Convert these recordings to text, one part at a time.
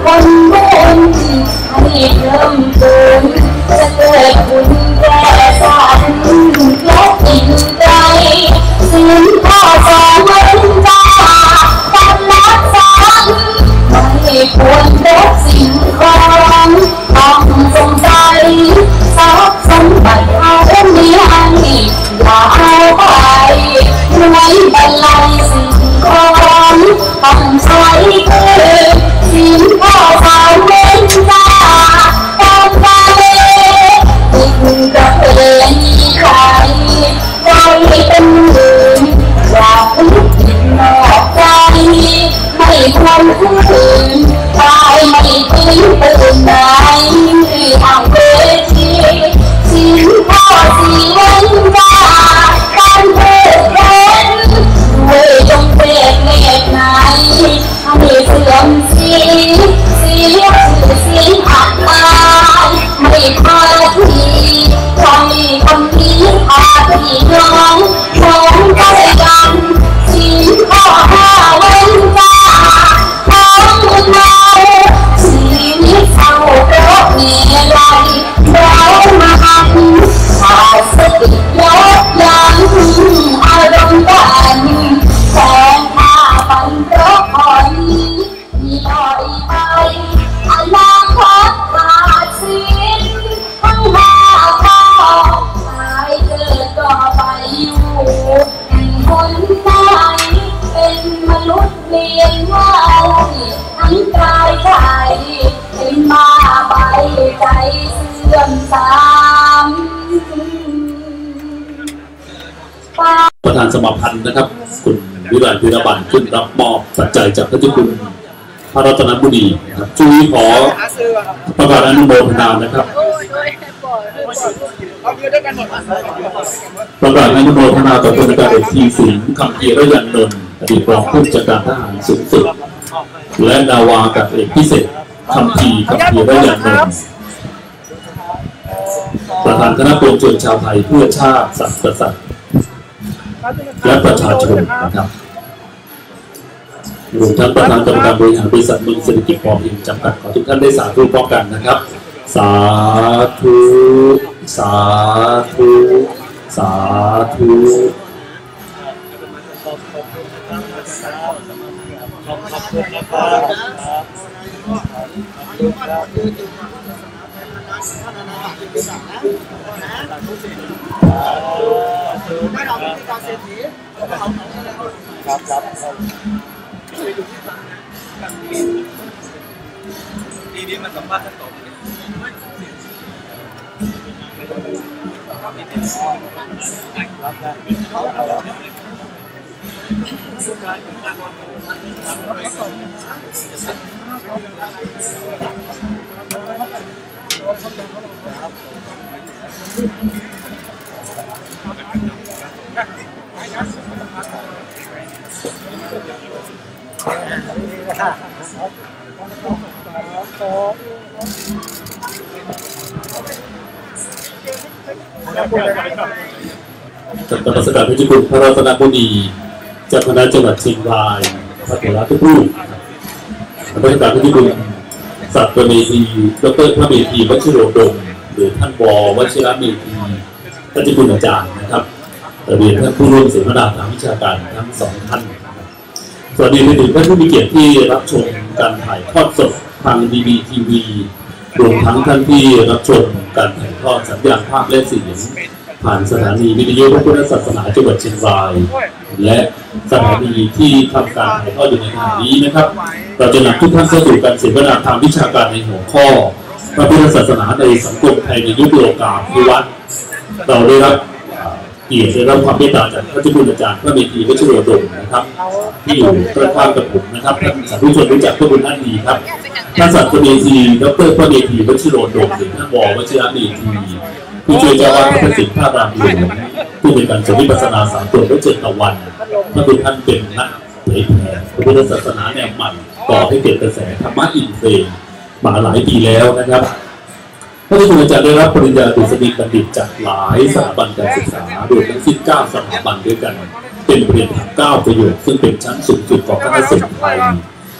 คนบุญให้เริ่มต้นจะเกิดบุญแก่สันและอิ่มใจสิ่งข้อสองวันจ้าการรักษาไม่ควรลบสิ่งของต้องสงสัยทรัพย์สมบัติเอาไม่ให้อย่าเอาไปไว้บรรลัยสิ่งของต้องใช้คือสิ่งข้อสามเว้นจ้าตามใจยิ่งจะเป็นใครใจเป็นหนึ่งอย่าพูดผิดนอกใจไม่ควรพูดถึงตายไม่ทิ้งตื่นไหนทางเวทีสิ่งข้อสี่เว้นจ้าการเพื่อเว้นด้วยจงเปรตเมตไหนให้เสื่อมสีเสียชื่อเสียงอับอายไม่พาทีใครคนนี้พาพี่น้องของใจกันสิ่งข้อห้าเว้นจ้าท้องเมาชีวิตเศร้าเพราะมีอะไรแล้วมาหันขาดสติยกยังอารมณ์กันแสงหน้าฝันเพราะคอยมีลอยไปอนาคตขาดสิ้นทั้งห้าข้อตายเกิดก็ไปอยู่แห่งคนไหนเป็นมนุษย์เวียนว่ายทั้งกายใจเป็นมาใบใจเสื่อมทรามประธานสมาพันธ์นะครับคุณวิรัยพิรบันขึ้นรับมอบปัจจัยจากพระเจ้าคุณพระรัตนบุรีนะครับช่วยขอประกาศอนุโมทนานะครับประกาศอนุโมทนาต่อพลอากาศเอกทีสิงห์คำเกียรติยันนนท์อดีตรองผู้จัดการทหารสูงสุดและนาวาอากาศเอกพิเศษคำเกียรติยันนนท์ประธานคณะปวงชนชาวไทยเพื่อชาติศาสตร์กษัตริย์และประชาชนนะครับรวมทั้งประธานกรรมการบริหารบริษัทมึงเศรษฐกิจพอเพียงจำกัดขอทุกท่านได้สาธุพร้อมกันนะครับสาธุสาธุสาธุไม่เราเป็นการเศรษฐีครับดีมันสัมภาษณ์ต่อจากประสบการณ์พระเจ้าคุณพระรัตนบุรีจากคณะจังหวัดเชียงรายพระเถระทุกรูปประสบการณ์พระเจ้าคุณสัตว์เมธีดร.พระเมธีวชิโรดมหรือท่านว.วชิระเมธีพระเจ้าคุณอาจารย์นะครับเรียนท่านผู้ร่วมเสวนาทางวิชาการทั้งสองท่านสวัสดีไปถึงท่านผู้มีเกียรติที่รับชมการถ่ายทอดสดทางDBTVรวมทั้งท่านที่รับชมการถ่ายทอดสัญญาณภาพและเสียงผ่านสถานีวิทยุพระพุทธศาสนาจังหวัดเชียงรายและสถานีที่ทำการถ่ายทอดอยู่ในขณะนี้นะครับเราจะนำทุกท่านเข้าสู่การเสวนาทางวิชาการในหัวข้อพระพุทธศาสนาในสังคมไทยในยุคโลกาภิวัตน์เราได้รับเกียรติได้รับความเมตตาจากพระเจ้าคุณอาจารย์พระเมธีวชิโรดมนะครับที่อยู่ข้างกับผมนะครับท่านสาธุชนรู้จักพระคุณท่านดีครับท่านสัตว์เมธีดร.พระเมธีวชิโรดมหรือท่านว.วชิระเมธีผู้ช่วยเจ้าอาวาสพระสิทธิ์พระรามหลวงผู้เป็นการสอนวิปัสสนา3 ตัวและ7 ตะวันพระคุณท่านเป็นนักเผยแผ่พระพุทธศาสนาแนวใหม่ก่อให้เกิดกระแสธรรมะอินเทรนด์มาหลายปีแล้วนะครับพระเจ้าคุณอาจารย์ได้รับปริญญาดุษฎีบัณฑิตจากหลายสถาบันการศึกษารวมทั้งสิ้น9 สถาบันด้วยกันเป็นปริญญา9 ประโยคซึ่งเป็นชั้นสูงสุดของคณะสงฆ์ไทย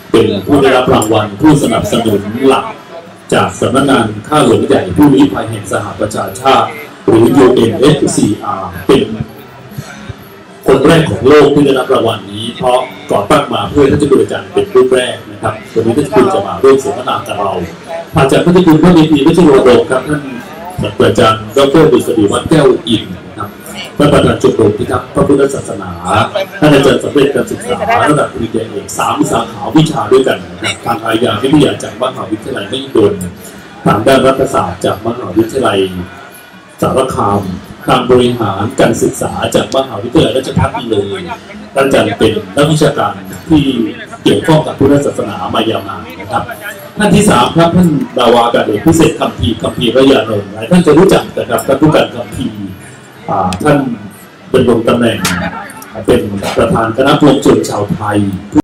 เป็นผู้ได้รับรางวัลผู้สนับสนุนหลักจากสำนักงานข้าหลวงใหญ่ผู้ลี้ภัยแห่งสหประชาชาติหรือ UNHCR เป็นคนแรกของโลกที่ได้รับรางวัลนี้เพราะก่อตั้งมาเพื่อท่านเจ้าคุณอาจารย์เป็นรุ่นแรกนะครับวันนี้ท่านเจ้าคุณจะมาร่วมเสวนากับเราผ่านจากท่านเจ้าคุณพระเมธีวชิโรดมครับท่านศาสตราจารย์ดร.ดุษฎีวัฒน์แก้วอินนะครับท่านประธานชมรมพิทักษ์พระพุทธศาสนาท่านอาจารย์สำเร็จการศึกษาระดับปริญญาเอก3 สาขาวิชาด้วยกันนะครับทางอาญาวิทยาจากมหาวิทยาลัยมหิดลทางด้านรัฐศาสตร์จากมหาวิทยาลัยสารคามการบริหารการศึกษาจากมหาวิทยาลัยราชภัฏเลยท่านอาจารย์เป็นนักวิชาการที่เกี่ยวข้องกับพุทธศาสนามายาวนานนะครับท่านที่3ครับท่านดาวาอากาศเอกพิเศษคัมภีร์ระยะนนท์หลายท่านจะรู้จักนะครับท่านผู้การคัมภีร์ท่านเป็นลงตำแหน่งเป็นประธานคณะปวงชนชาวไทย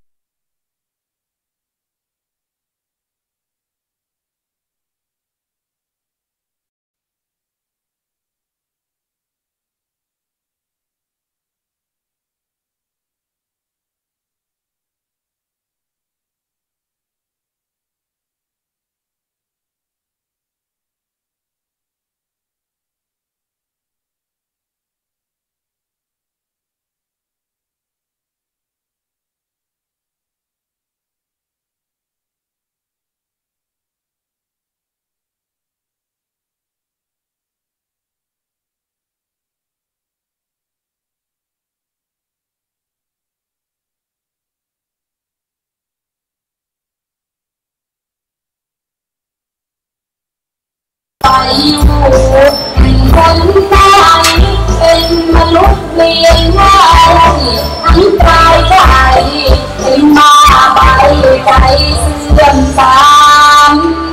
ไปอยู่คนไทยเป็นมนุษย์เวียนว่ายทั้งกายใจเป็นมาใบใจเสื่อมตาม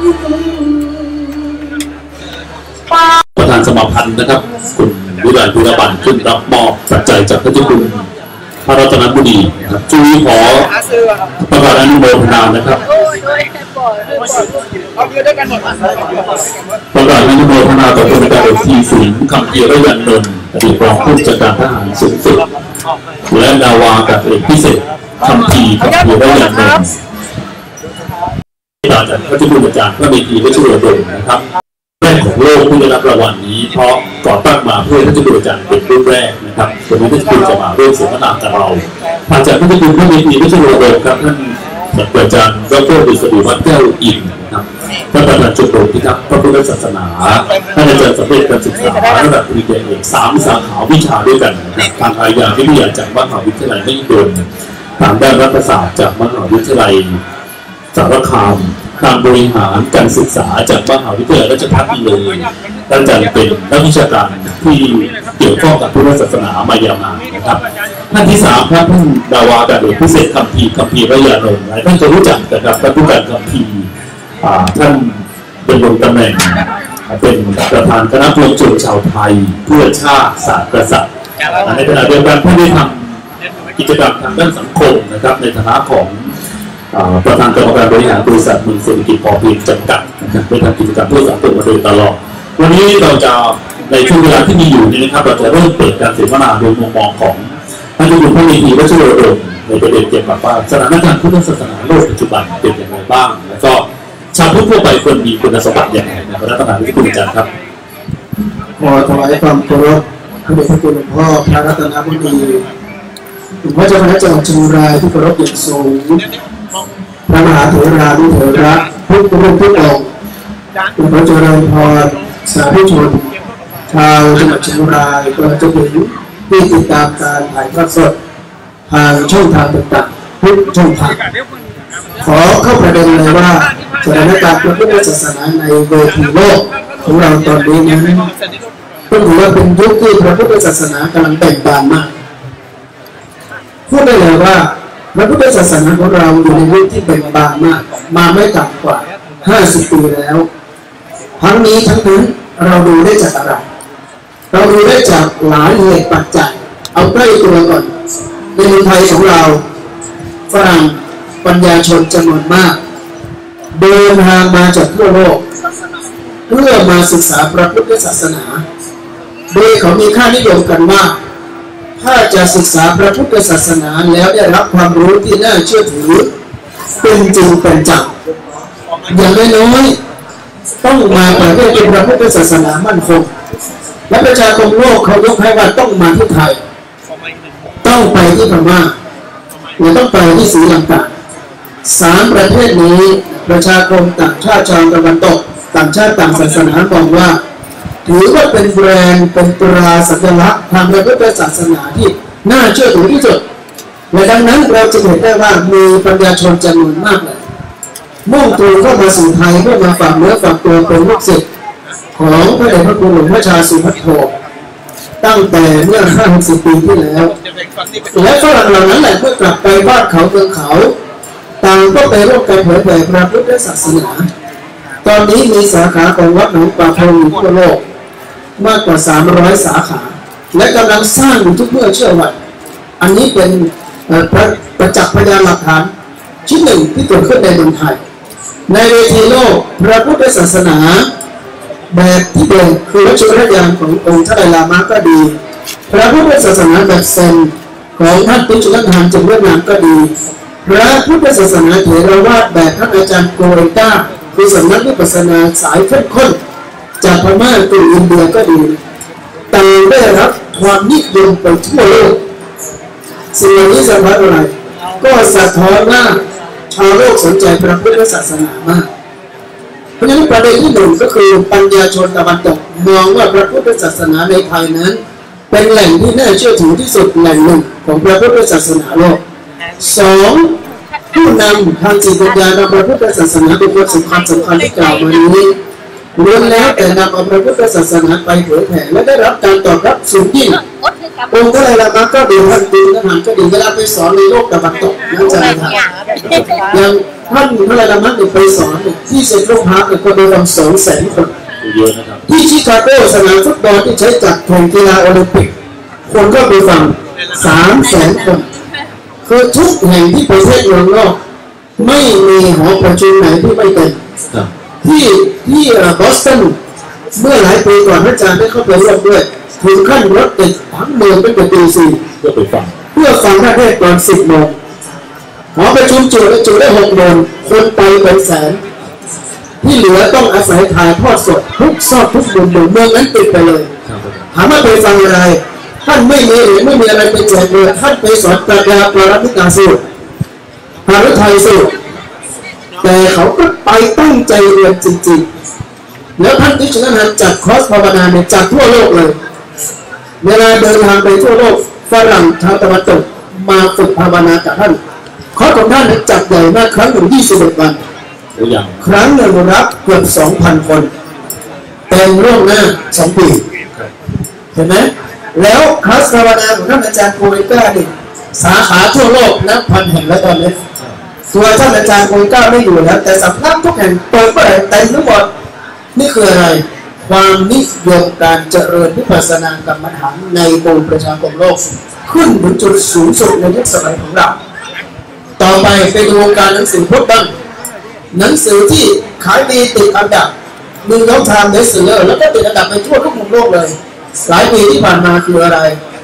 ประธานสมาพันธ์นะครับคุณวิไลบุรบันขึ้นรับมอบปัจจัยจากพระเจ้าคุณพระรัตนบุรีนะครับจุยขอประกาศอนุโมทนานะครับประกาศอนุโมทนาต่อพลเอกทีสิงห์คัมภีร์ระยะนนท์อดีตรองผู้จัดการทหารสูงสุดและนาวาอากาศเอกพิเศษคัมภีร์ระยะนนท์ต่อจากพระเจ้าคุณอาจารย์พระเมธีวชิโรดมนะครับแรกของโลกที่ได้รับรางวัลนี้เพราะก่อตั้งมาเพื่อท่านเจ้าคุณอาจารย์เป็นรุ่นแรกนะครับวันนี้ท่านเจ้าคุณจะมาร่วมเสวนากับเราผ่านจากท่านเจ้าคุณพระเมธีวชิโรดมครับท่านศาสตราจารย์ดร.ดุษฎีวัฒน์แก้วอินนะครับท่านประธานชมรมพิทักษ์พระพุทธศาสนาท่านอาจารย์สำเร็จการศึกษาระดับปริญญาเอก3 สาขาวิชาด้วยกันนะครับทางอาญาวิทยาจากมหาวิทยาลัยมหิดลทางด้านรัฐศาสตร์จากมหาวิทยาลัยสารคามการบริหารการศึกษาจากมหาวิทยาลัยราชภัฏเลยท่านอาจารย์เป็นนักวิชาการที่เกี่ยวข้องกับพุทธศาสนามายาวนานนะครับท่านที่3ครับท่านดาวาอากาศเอกพิเศษคัมภีร์ระยะนนท์หลายท่านจะรู้จักนะครับท่านผู้การคัมภีร์ท่านเป็นลงตำแหน่งเป็นประธานคณะปวงชนชาวไทยเพื่อชาติศาสตร์กษัตริย์ในขณะเดียวกันท่านได้ทำกิจกรรมทางด้านสังคมนะครับในฐานะของประธานกรรมการบริหารบริษัทเมืองเศรษฐกิจพอเพียงจำกัดนะครับได้ทำกิจกรรมเพื่อสังคมมาโดยตลอดวันนี้เราจะในช่วงเวลาที่มีอยู่นี้นะครับเราจะเริ่มเปิดการเสวนาโดยมุมมองของท่านเจ้าคุณพระเมธีวชิโรดมในประเด็นเกี่ยวกับว่าสถานการณ์พุทธศาสนาโลกปัจจุบันเป็นอย่างไรบ้างแล้วก็ชาวพุทธทั่วไปควรมีคุณสมบัติอย่างไรในพระรัตนบุรีคุณอาจารย์ครับขอถวายความเคารพพระเดชพระคุณหลวงพ่อพระรัตนบุรีหลวงพ่อเจ้าคณะจังหวัดเชียงรายที่เคารพอย่างสูงพระมหาเถรานุเถระทุกรูปทุกองค์หลวงพ่อเจริญพรสาธุชนชาวจังหวัดเชียงรายก็จะเป็นที่ติดตามการถ่ายทอดสดทางช่องทางต่างๆทุกช่องทางขอเข้าประเด็นเลยว่าสถานการณ์พระพุทธศาสนาในเวทีโลกของเราตอนนี้นั้นต้องถือว่าเป็นยุคที่พระพุทธศาสนากำลังแบ่งบานมากพูดได้เลยว่าพระพุทธศาสนาของเราอยู่ในยุคที่แบ่งบานมากมาไม่ต่ำกว่า50 ปีแล้วทั้งนี้ทั้งนั้นเราดูได้จากอะไรเราดูได้จากหลายเหตุปัจจัยเอาใกล้ตัวก่อนในเมืองไทยของเราฝรั่งปัญญาชนจำนวนมากเดินทางมาจากทั่วโลกเพื่อมาศึกษาพระพุทธศาสนาโดยเขามีค่านิยมกันว่าถ้าจะศึกษาพระพุทธศาสนาแล้วได้รับความรู้ที่น่าเชื่อถือเป็นจริงเป็นจังอย่างน้อยๆต้องมาประเทศเป็นพระพุทธศาสนามั่นคงและประชาคมโลกเขายกให้ว่าต้องมาที่ไทยต้องไปที่พม่าหรือต้องไปที่ศรีลังกา3 ประเทศนี้ประชาคมต่างชาติชาวตะวันตกต่างชาติต่างศาสนาบอกว่าถือว่าเป็นแบรนด์เป็นตราสัญลักษณ์ทางพระพุทธศาสนาที่น่าเชื่อถือที่สุดและดังนั้นเราจะเห็นได้ว่ามีปัญญาชนจำนวนมากเลยมุ่งตรงเข้ามาสู่ไทยเพื่อมาฝากเนื้อฝากตัวเป็นลูกศิษย์ของพระเดชพระคุณหลวงพ่อชาสุภัทโทตั้งแต่เมื่อ50 ปีที่แล้วและฝรั่งเหล่านั้นแหละเมื่อกลับไปบ้านเขาเมืองเขาต่างก็ไปร่วมกันเผยแผ่พระพุทธศาสนาตอนนี้มีสาขาของวัดหนองป่าพงทั่วโลกมากกว่า300 สาขาและกำลังสร้างอยู่ทุกเมื่อเชื่อวันอันนี้เป็นประจักษ์พยานหลักฐานชิ้นหนึ่งที่เกิดขึ้นในเมืองไทยในเวทีโลกพระพุทธศาสนาแบบที่เป็นคือวัชรยานขององค์ท่านไดลามะก็ดีพระพุทธศาสนาแบบเซนของท่านปิจุลทานจึงเวียดนามก็ดีพระพุทธศาสนาเถรวาทแบบท่านอาจารย์โกเรต้าคือสำนักวิปัสสนาสายเข้มข้นจากพม่าถึงอินเดียก็ดีต่างได้รับความนิยมไปทั่วโลกสิ่งเหล่านี้สะท้อนอะไรก็สะท้อนว่าชาวโลกสนใจพระพุทธศาสนามากเพราะฉะนั้นประเด็นที่ 1ก็คือปัญญาชนตะวันตกมองว่าพระพุทธศาสนาในไทยนั้นเป็นแหล่งที่น่าเชื่อถือที่สุดแหล่งหนึ่งของพระพุทธศาสนาโลก 2ผู้นำทางจิตวิญญาณพระพุทธศาสนาเป็นคนสำคัญที่กล่าวมานี้ล้วนแล้วแต่นำเอาพระพุทธศาสนาไปเผยแผ่และได้รับการตอบรับสูงยิ่งองค์พระไตรลักษณ์ก็ดีท่านดีทหารก็ดีเวลาไปสอนในโลกตะวันตกนั่นจะนะครับอย่างท่านพระไตรลักษณ์ไปสอนที่เซ็นทรัลพาร์คคนดูฟัง200,000 คนที่ชิคาโกสนามฟุตบอลที่ใช้จัดแข่งกีฬาโอลิมปิกคนก็ไปฟัง300,000 คนคือทุกแห่งที่ประเทศเมืองนอกไม่มีหอประชุมไหนที่ไม่เต็มที่บอสตันเมื่อหลายปีก่อนอาจารย์ได้เข้าไปร่วมด้วยถึงขั้นรถติดทั้งเมืองตั้งแต่ตี 4เพื่อฟังพระเทศน์ตอน 10 โมงหอประชุมจุได้ 6 โมงคนไปเป็นแสนที่เหลือต้องอาศัยถ่ายทอดสดทุกซอกทุกมุมเมืองนั้นติดไปเลยถามว่าไปฟังอะไรท่านไม่มีเหรียญไม่มีอะไรไปแจกเลยท่านไปสอนปรัชญาปรมิตาสูตรพารุทัยสูตรแต่เขาก็ไปตั้งใจเรียนจริงๆแล้วท่านที่ชนะจัดคอร์สภาวนาเนี่ยจากทั่วโลกเลยเวลาเดินทางไปทั่วโลกฝรั่งชาวตะวันตกมาฝึกภาวนากับท่านคอร์สของท่านจัดใหญ่มากครั้งหนึ่ง21 วันครั้งหนึ่งรับเกือบ 2,000 คนเต็มร่วงหน้า2 ปีเห็นไหมแล้วคลาสภาวนาของท่านอาจารย์โกเรต้าเนี่ยสาขาทั่วโลกนับพันแห่งแล้วตอนนี้ตัวท่านอาจารย์โกเรต้าไม่อยู่แล้วแต่สำนักทุกแห่งเปิดเมื่อไหร่เต็มทั้งหมดนี่คืออะไรความนิยมการเจริญวิปัสสนากรรมฐานในหมู่ประชาคมโลกขึ้นถึงจุดสูงสุดในยุคสมัยของเราต่อไปไปดูวงการหนังสือพุทธบ้างหนังสือที่ขายดีติดอันดับ1 ยกทางเบสเซลเลอร์แล้วก็ติดอันดับไปทั่วทุกมุมโลกเลยหลายปีที่ผ่านมาคืออะไร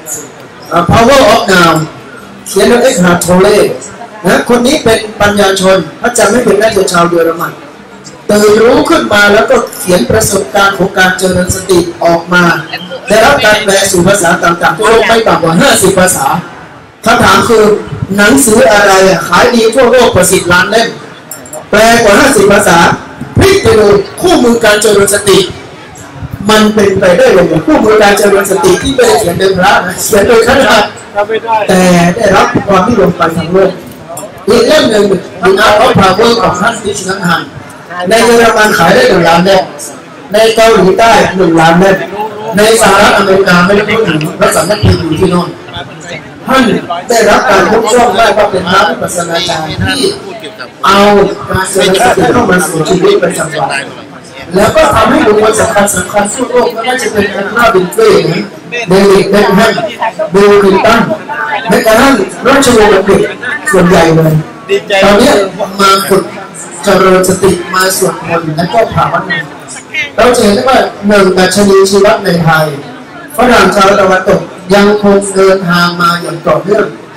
Power of Now เขียนโดยเอ็กฮาร์ท โทเลนะคนนี้เป็นปัญญาชนพระจำไม่เป็นน่าจะชาวเยอรมันตื่นรู้ขึ้นมาแล้วก็เขียนประสบการณ์ของการเจริญสติออกมาได้รับการแปลสู่ภาษาต่างๆทั่วโลกไม่ต่ำกว่า50 ภาษาคำถามคือหนังสืออะไรขายดีทั่วโลกกว่า10 ล้านเล่มแปลกว่า50 ภาษาพลิกไปดูคู่มือการเจริญสติมันเป็นไปได้เลยคู่มือการเจริญสติที่ไม่ได้เขียนโดยพระนะเขียนโดยคณะแต่ได้รับความนิยมไปทั้งโลกอีกเล่มหนึ่งมีอาร์ตออฟพาวเวอร์ของท่านดิชนันฮันในเยอรมันขายได้1 ล้านเล่มในเกาหลีใต้1 ล้านเล่มในสหรัฐอเมริกาไม่ได้พูดถึงพระสัมมาทิฏฐิอยู่ที่โน่นท่านได้รับการยกย่องได้ว่าเป็นพระวิปัสสนาจารย์ที่เอาการเจริญสติเข้ามาสู่ชีวิตประจำวันแล้วก็ทำให้บุคคลสำคัญทั่วโลกไม่ว่าจะเป็นแอนนาบินเฟ่เดวิดเบคแฮมบิลคลินตันแม้กระทั่งราชวงศ์อังกฤษส่วนใหญ่เลยตอนนี้มาฝึกเจริญสติมาสวดมนต์และก็ภาวนาเราจะเห็นได้ว่า1 ดัชนีชีวะในไทยฝรั่งชาวตะวันตกยังคงเดินทางมาอย่างต่อเนื่อง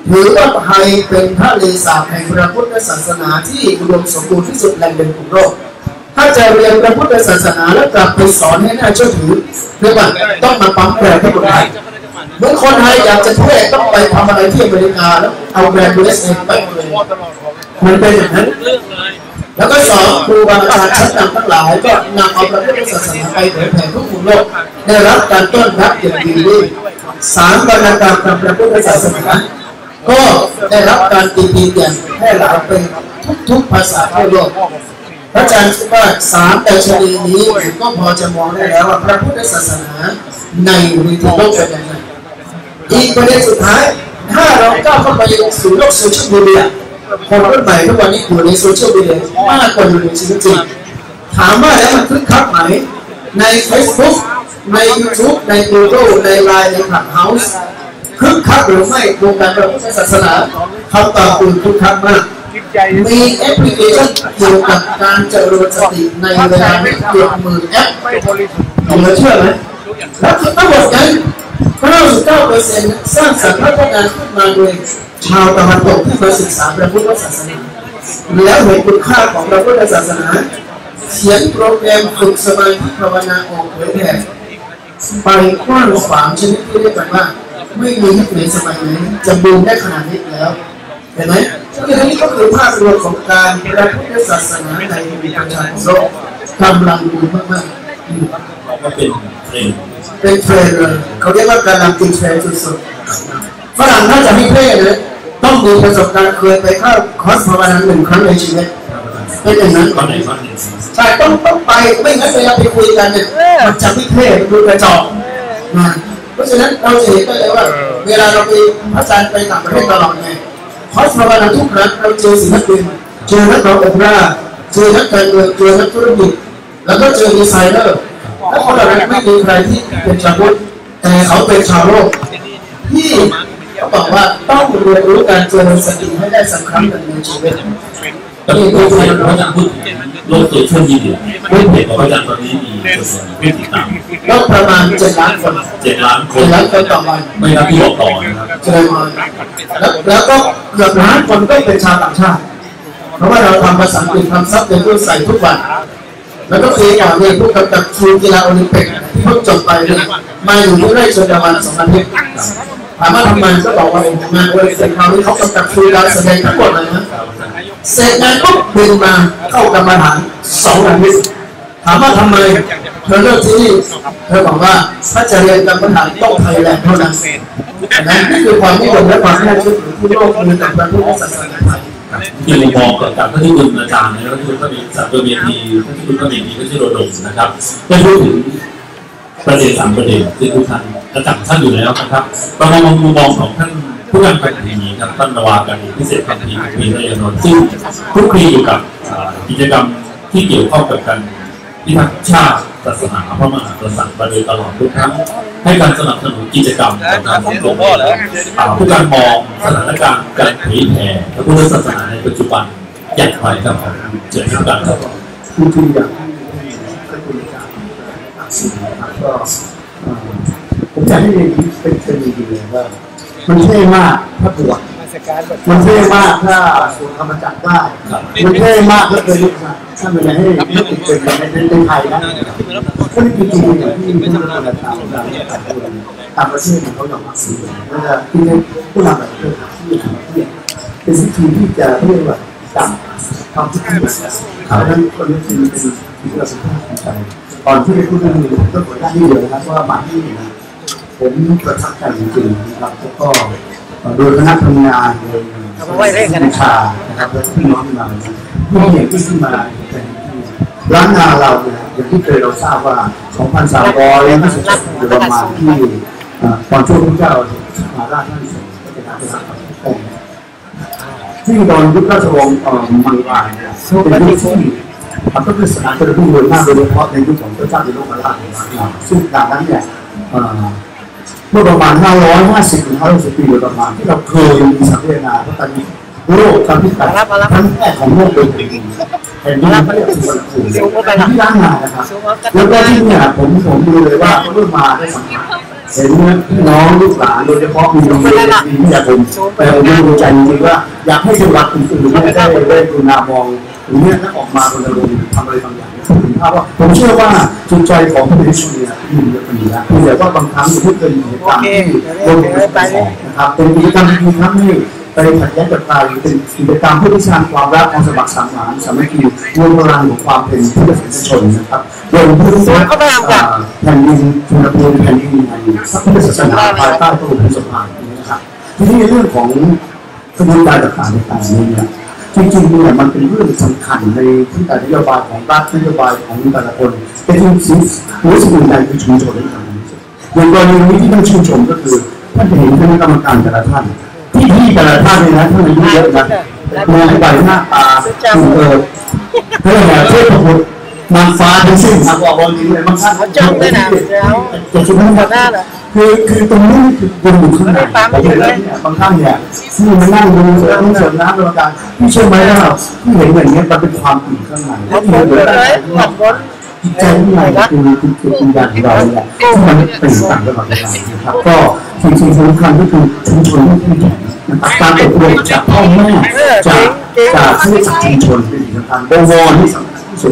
ถือว่าไทยเป็นทะเลสาบแห่งพระพุทธศาสนาที่อุดมสมบูรณ์ที่สุดแหล่งเด่นของโลกถ้าจะเรียนพระพุทธศาสนาแล้วกลับไปสอนให้น่าเชื่อถือเรียกว่าต้องมาปั๊มแบรนด์ให้คนไทยเมื่อคนไทยอยากจะเท่ต้องไปทำอะไรที่อเมริกาแล้วเอาแบรนด์ USA ไปเลยมันเป็นอย่างนั้นแล้วก็สอนครูบาอาจารย์ชั้นนำทั้งหลายก็นำเอาพระพุทธศาสนาไปเผยแผ่ทุกมุมโลกได้รับการต้อนรับอย่างดีด้วยสารวรรณกรรมทางพระพุทธศาสนาก็ได้รับการตีพิมพ์อย่างแพร่หลายเป็นทุกภาษาทั่วโลกพระอาจารย์คิดว่าสามดัชนีนี้ก็พอจะมองได้แล้วว่าพระพุทธศาสนาในวิถีโลกเป็นยังไงอีกประเด็นสุดท้ายถ้าเราก้าวเข้าไปสู่โลกโซเชียลมีเดียคนรุ่นใหม่ทุกวันนี้อยู่ในโซเชียลมีเดียมากกว่าอยู่ในชีวิตจริงถามว่าแล้วมันคึกคักไหมใน Facebook ใน YouTube ใน Google ใน Line ใน Clubhouse คึกคักหรือไม่วงการพระพุทธศาสนาคำตอบคือคึกคักมากมีแอปพลิเคชันเกี่ยวกับการเจริญสติในเวลาเกือบหมื่นแอปเหลือเชื่อไหมแล้วทั้งหมดนั้น99%สร้างสรรค์พัฒนาขึ้นมาโดยชาวตะวันตกที่มาศึกษาพระพุทธศาสนาแล้วเห็นคุณค่าของพระพุทธศาสนาเขียนโปรแกรมฝึกสมาธิภาวนาออกเผยแผ่ไปกว้างขวางชนิดที่เรียกกันว่าไม่มีที่ไหนสมัยไหนจะบูมได้ขนาดนี้แล้วเห็นไหมนี่ก็คือภาพรวมของการพระพุทธศาสนาในประชาชนโลกกำลังบูมมากๆก็เป็นเทรนด์เลยเขาเรียกว่าการนำติดเทรนด์สุดๆฝรั่งน่าจะไม่เพ่เลยต้องมีประสบการณ์เคยไปเข้าคอร์สภาวนา1 ครั้งในชีวิตเป็นอย่างนั้นใช่ต้องไปไม่งั้นเวลาไปคุยกันเนี่ยมันจะไม่เพ่ดูกระจอกนะเพราะฉะนั้นเราจะเห็นได้เลยว่าเวลาเราไปพระอาจารย์ไปต่างประเทศตลอดไงคอร์สภาวนาทุกครั้งเราเจอศิลปินเจอนักร้องโอเปร่าเจอนักการเมืองเจอนักธุรกิจแล้วก็เจอดีไซเนอร์และคนเหล่านั้นไม่มีใครที่เป็นชาวพุทธแต่เขาเป็นชาวโลกที่เขาบอกว่าต้องเรียนรู้การเจริญสติให้ได้สักครั้งหนึ่งในชีวิตนี่คือพระอาจารย์พูดโลกโซเชียลมีเดียไม่เห็นว่าพระอาจารย์ตอนนี้มีผู้ติดตามโลกประมาณ7 ล้านคนต่อวันไม่นับที่บอกต่อนะครับแล้วก็เกือบล้านคนก็เป็นชาวต่างชาติเพราะว่าเราทำภาษาอังกฤษทำซับไตเติลใส่ทุกวันแล้วก็เคยก่อนเนี่ยผู้กำกับทีมกีฬาโอลิมปิกที่เพิ่งจบไปเนี่ยมาอยู่ที่ไร่ชนดาวัน2 อาทิตย์ถามว่าทำไมก็บอกว่างานโอลิมปิกคราวนี้เขากำกับทีมการแสดงทั้งหมดเลยนะเสร็จงานก็บินมาเข้ากรรมฐาน2 อาทิตย์ถามว่าทำไมเธอเลือกที่นี่เธอบอกว่าถ้าจะเรียนกรรมฐานต้องไทยแลนด์เท่านั้นนี่คือความนิยมและความน่าเชื่อถือที่โลกมีต่อพระพุทธศาสนาไทยที่มุมมองกับที่คุณอาจารย์เนี่ยก็คือก็มีสัตว์ตัวเมียทีที่คุณก็มีก็ชื่อโรดงนะครับได้พูดถึงประเด็น3 ประเด็นที่ทุกท่านอาจารย์ท่านอยู่แล้วนะครับประมาณมุมมองของท่านผู้นำการทีนี้ครับท่านนวาการพิเศษพันธีมีนายนนท์ซึ่งคลุกคลีอยู่กับกิจกรรมที่เกี่ยวข้องกับการพิทักษ์ชาติศาสนาพระมหากษัตริย์ประเด็นตลอดทุกครั้งให้การสนับสนุนกิจกรรมต่างๆของผู้การมองสถานการณ์การเผยแผ่พระพุทธศาสนาในปัจจุบันอย่างไรครับเชิญครับการครับคืออย่างที่คุณอาจารย์นะครับก็ผมอยากให้เรียนเป็นดีๆเลยว่ามันเท่มากถ้าบวชมันเท่มากถ้าสวดธรรมจักรได้มันเท่มากถ้าเป็นลูกศิษย์ถ้าเป็นอะไรให้ไม่ติดเป็นไทยนะก็ไม่จริงๆอย่างที่ผู้นำต่างต่างประเทศเขายอมรับสิ่งนี้ว่าที่ผู้นำแบบที่เป็นสิ่งที่จะเรียกว่าจับความคิดที่เพราะฉะนั้นคนนี้เป็นสิ่งที่เราสัมผัสใจก่อนที่จะพูดเรื่องนี้ผมก็ขอได้ที่เดียวนะครับว่ามาที่นะผมประทับใจจริงๆนะครับแล้วก็โดยคณะทำงานโดยวิชานะครับและพี่น้องมาผู้เห็นที่ขึ้นมาร้านนาเราเนี่ยอย่างที่เคยเราทราบว่า2,300อยู่ประมาณที่ตอนช่วงพระเจ้ามาราชท่านทรงเป็นอาณาจักรที่ตอนยุคราชวงศ์มังกรเนี่ยเป็นยุคที่มันก็คือสถานที่รุ่งเรืองมากโดยเฉพาะในยุคของพระเจ้าดิโลกราชซึ่งการนั้นเนี่ยเมื่อประมาณ550-560 ปีโดยประมาณที่เราเคยมีสังเกตนาเพราะตอนนี้โลกครั้งที่8ครั้งแรกของโลกเป็นแผ่นดินไม่ได้ถูกระเบิดที่ล้านนานะครับแล้วก็ที่เนี่ยผมดูเลยว่าเมื่อมาได้สัมผัสเห็นน้องลูกหลานโดยเฉพาะมีโรงเรียนที่อยากผมแต่ผมดูใจจริงๆว่าอยากให้จังหวัดอื่นๆได้ดูนามองตรงนี้แล้วออกมาคนละลงทำอะไรบางอย่างผมภาพว่าผมเชื่อว่าจุดใจของพระเดชเนี่ยมีเยอะกว่านี้นะแต่ว่าบางครั้งที่เคยมีเหตุการณ์ที่ลงไปนะครับเป็นกิจกรรมที่ทำให้ไปขัดแย้งกับใครเป็นกิจกรรมเพื่อสร้างความรักความสมัครสมานสามัคคีรวมพลังของความเป็นผู้ประชาชนนะครับโดยผู้ที่แผ่นดินชนบทแผ่นดินในพระพุทธศาสนาภายใต้พระองค์สมภารนะครับทีนี้เรื่องของกระบวนการต่างๆนี้เนี่ยจริงๆเนี่ยมันเป็นเรื่องสำคัญในที่การนโยบายของรัฐนโยบายของแต่ละคนแต่จริงๆรู้สึกในคือชุมชนด้วยกันอย่างกรณีนี้ที่ต้องชื่นชมก็คือท่านเห็นคณะกรรมการแต่ละท่านที่แต่ละท่านเนี่ยนะท่านอายุเยอะนะมองไปหน้าตาเพื่อเพื่อประพฤตินางฟ้าทั้งสิ้นนะว่าวันนี้เลยบางท่านจะชุมนุมกันได้เหรอคือตรงนี้คือวนอยู่ข้างในบางท่านเนี่ยที่มานั่งดูแล้วต้องเสริมน้ำกรรมการพี่เชื่อไหมว่าที่เห็นอย่างนี้มันเป็นความอิ่มข้างในแล้วที่เห็นเลยจิตใจที่ไหนคือวิญญาณของเราเนี่ยที่มันเป็นต่างกันหมดเลยนะครับก็สิ่งสำคัญก็คือชุมชนที่แข็งนะครับการอบรมจากพ่อแม่จากที่ชุมชนเป็นสำคัญบวรที่สำคัญที่สุด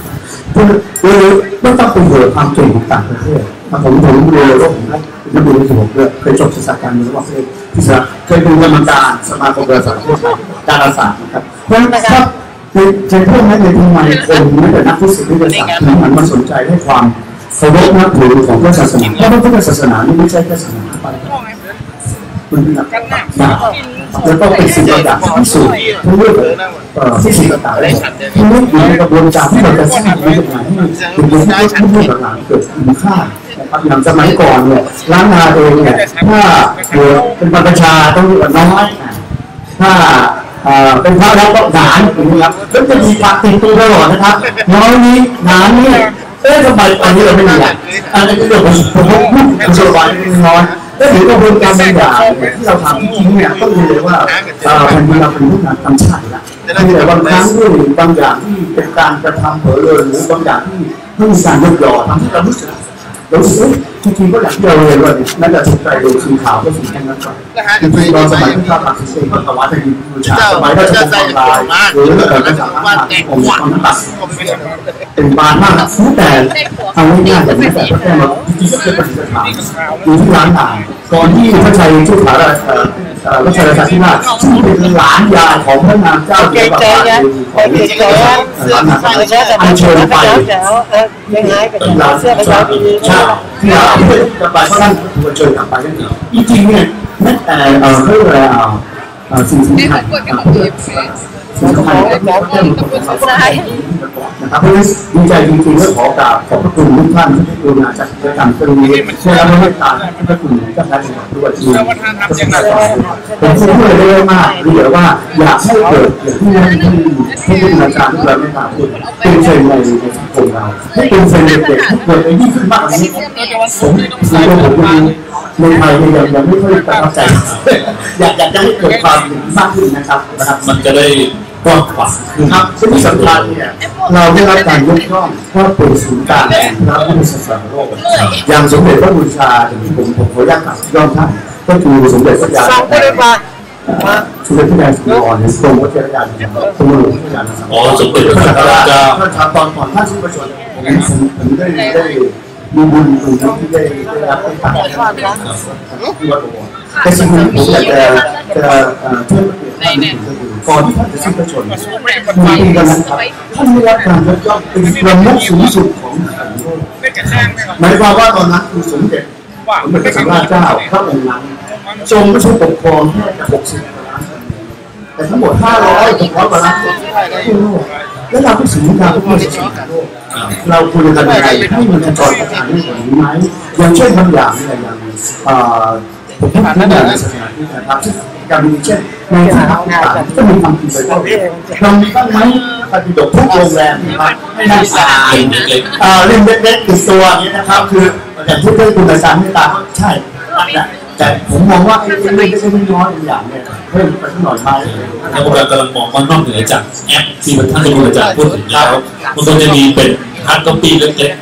ไม่ต้องไปเหยื่อความเก่งของต่างประเทศผมเรียนว่าผมนักเรียนที่ผมเคยจบศึกษาการเมืองระหว่างประเทศเคยเป็นกรรมการสมาคมการศึกษาดาราศาสตร์นะครับเพราะฉะนั้นครับในพวกนั้นในทำไมคนไม่แต่นักฟิสิกส์วิทยาศาสตร์มันมาสนใจให้ความเคารพนับถือของพระศาสนาเพราะพระพุทธศาสนานี่ไม่ใช่แค่ศาสนาไปมันเป็นหลักแล้วก็เป็นสิ่งอย่างที่สูงทั้งเรื่องฟิสิกส์ต่างๆเลยทั้งเรื่องอยู่ในกระบวนการที่เราจะสร้างในยังไงให้เป็นเรื่องที่หลังๆเกิดคุณค่านะครับอย่างสมัยก่อนเนี่ยร้านนาเองเนี่ยถ้าเป็นบรรพชาต้องมีน้อยถ้าเป็นพระแล้วก็หนานอย่างนี้ครับก็จะมีการติดตัวตลอดนะครับน้อยนี้หนานนี่ทำไมตอนนี้เราไม่มีอันนี้ก็เรื่องของผู้ชมวัยน้อยและถึงกระบวนการบางอย่างที่เราทำจริงเนี่ยก็เลยว่าแผ่นดินเราเป็นผู้นำทำชาตินะแต่บางครั้งด้วยบางอย่างที่เป็นการกระทำเผลอเลยหรือบางอย่างที่ไม่มีการยกย่อทำให้เรารู้สึกจริงๆก็อย่างที่เราเรียนว่าน่าจะถูกใจโดยสีขาวก็สีแดงนั่นก่อนจริงๆตอนสมัยที่ข้าราชการก็ถวายแผ่นดินบูชาสมัยราชวงศ์ออนไลน์หรือระดับราชการองค์กรต่างๆเป็นบานมากแต่เอาง่ายๆอย่างนี้แต่ก็แค่มาจริงๆก็เป็นปฏิบัติธรรมอยู่ที่ร้านอาหารก่อนที่พระชัยชุดขารัชกาลที่5ซึ่งเป็นหลานยายของพระนางเจ้าเจ้าฟ้าของอัญเชิญไปเป็นร้านเสื้อผ้าดีๆที่เราจะไปท่านควรเชิญกลับไปกันจริงๆเนี่ยแม้แต่เรื่องสิ่งสำคัญสิ่งสำคัญก็ต้องนะครับเพราะฉะนั้นดีใจจริงๆและขอกราบขอบพระคุณทุกท่านที่กรุณาจัดกิจกรรมตรงนี้ได้รับเมตตาที่พระคุณเจ้าพระจังหวัดด้วยที่ผมพูดเลยได้มากเรียกว่าอยากให้เกิดอย่างที่อาจารย์ที่เราไม่ตามพูดเป็นเทรนด์ในสังคมเราให้เป็นเทรนด์เด็กๆเกิดในยิ่งขึ้นมากกว่านี้ผมในไทยยังไม่ค่อยประทับใจอยากจะให้เกิดความมากขึ้นนะครับมันจะได้กว้างขวางครับซึ่งที่สำคัญเนี่ยเราได้รับการยกย่องว่าเป็นศูนย์กลางของพระพุทธศาสนาโลกอย่างสมเด็จพระบูชาอย่างที่ผมขออนุญาตกล่าวย่อมท่านก็คือสมเด็จพระยาสมเด็จพระยาสุวรรณทรงพระเจ้าญาณสมเด็จพระยาณสมเด็จพระสังฆราชท่านตอนก่อนท่านสิ้นพระชนม์ผมได้มีบุญตรงนี้ที่ได้รับให้ผ่านที่วัดหลวงแต่สิ่งที่ผมอยากจะเชื่อก่อนที่ท่านจะสิ้นพระชนม์มีปีกันนะครับท่านได้รับการยกย่องเป็นประมุขสูงสุดของโลกหมายความว่าตอนนั้นคือสมเด็จพระสังฆราชเจ้าพระองค์นั้นทรงไม่ใช่ปกครองแค่60 ล้านแต่ทั้งหมด600 กว่าล้านคนทั่วโลกและเราเป็นศูนย์กลางของศาสนาโลกเราควรจะทำยังไงให้มันกระจายกระจายได้กว่านี้ไหมอย่างเช่นบางอย่างเนี่ยอย่างผมพูดถึงในศาสนาที่นะครับการมีเช่นในสถานต่างๆก็มีความผิดไปด้วยเรามีบ้างไหมปฏิบัติทุกโรงแรมนะครับให้นักศึกษาเล่นเล็กๆติดตัวนี้นะครับคืออย่างที่เพื่อนคุณอาจารย์ไม่ตามใช่แต่ผมมองว่าไอ้เรื่องไม่ใช่น้อยอย่างเนี่ยเพิ่มไปสักหน่อยไหมแล้วเรากำลังมองว่านอกเหนือจากแอปที่ท่านอาจารย์พูดถึงแล้วมันก็จะมีเป็นฮาร์ดคอปปี้เล็กๆ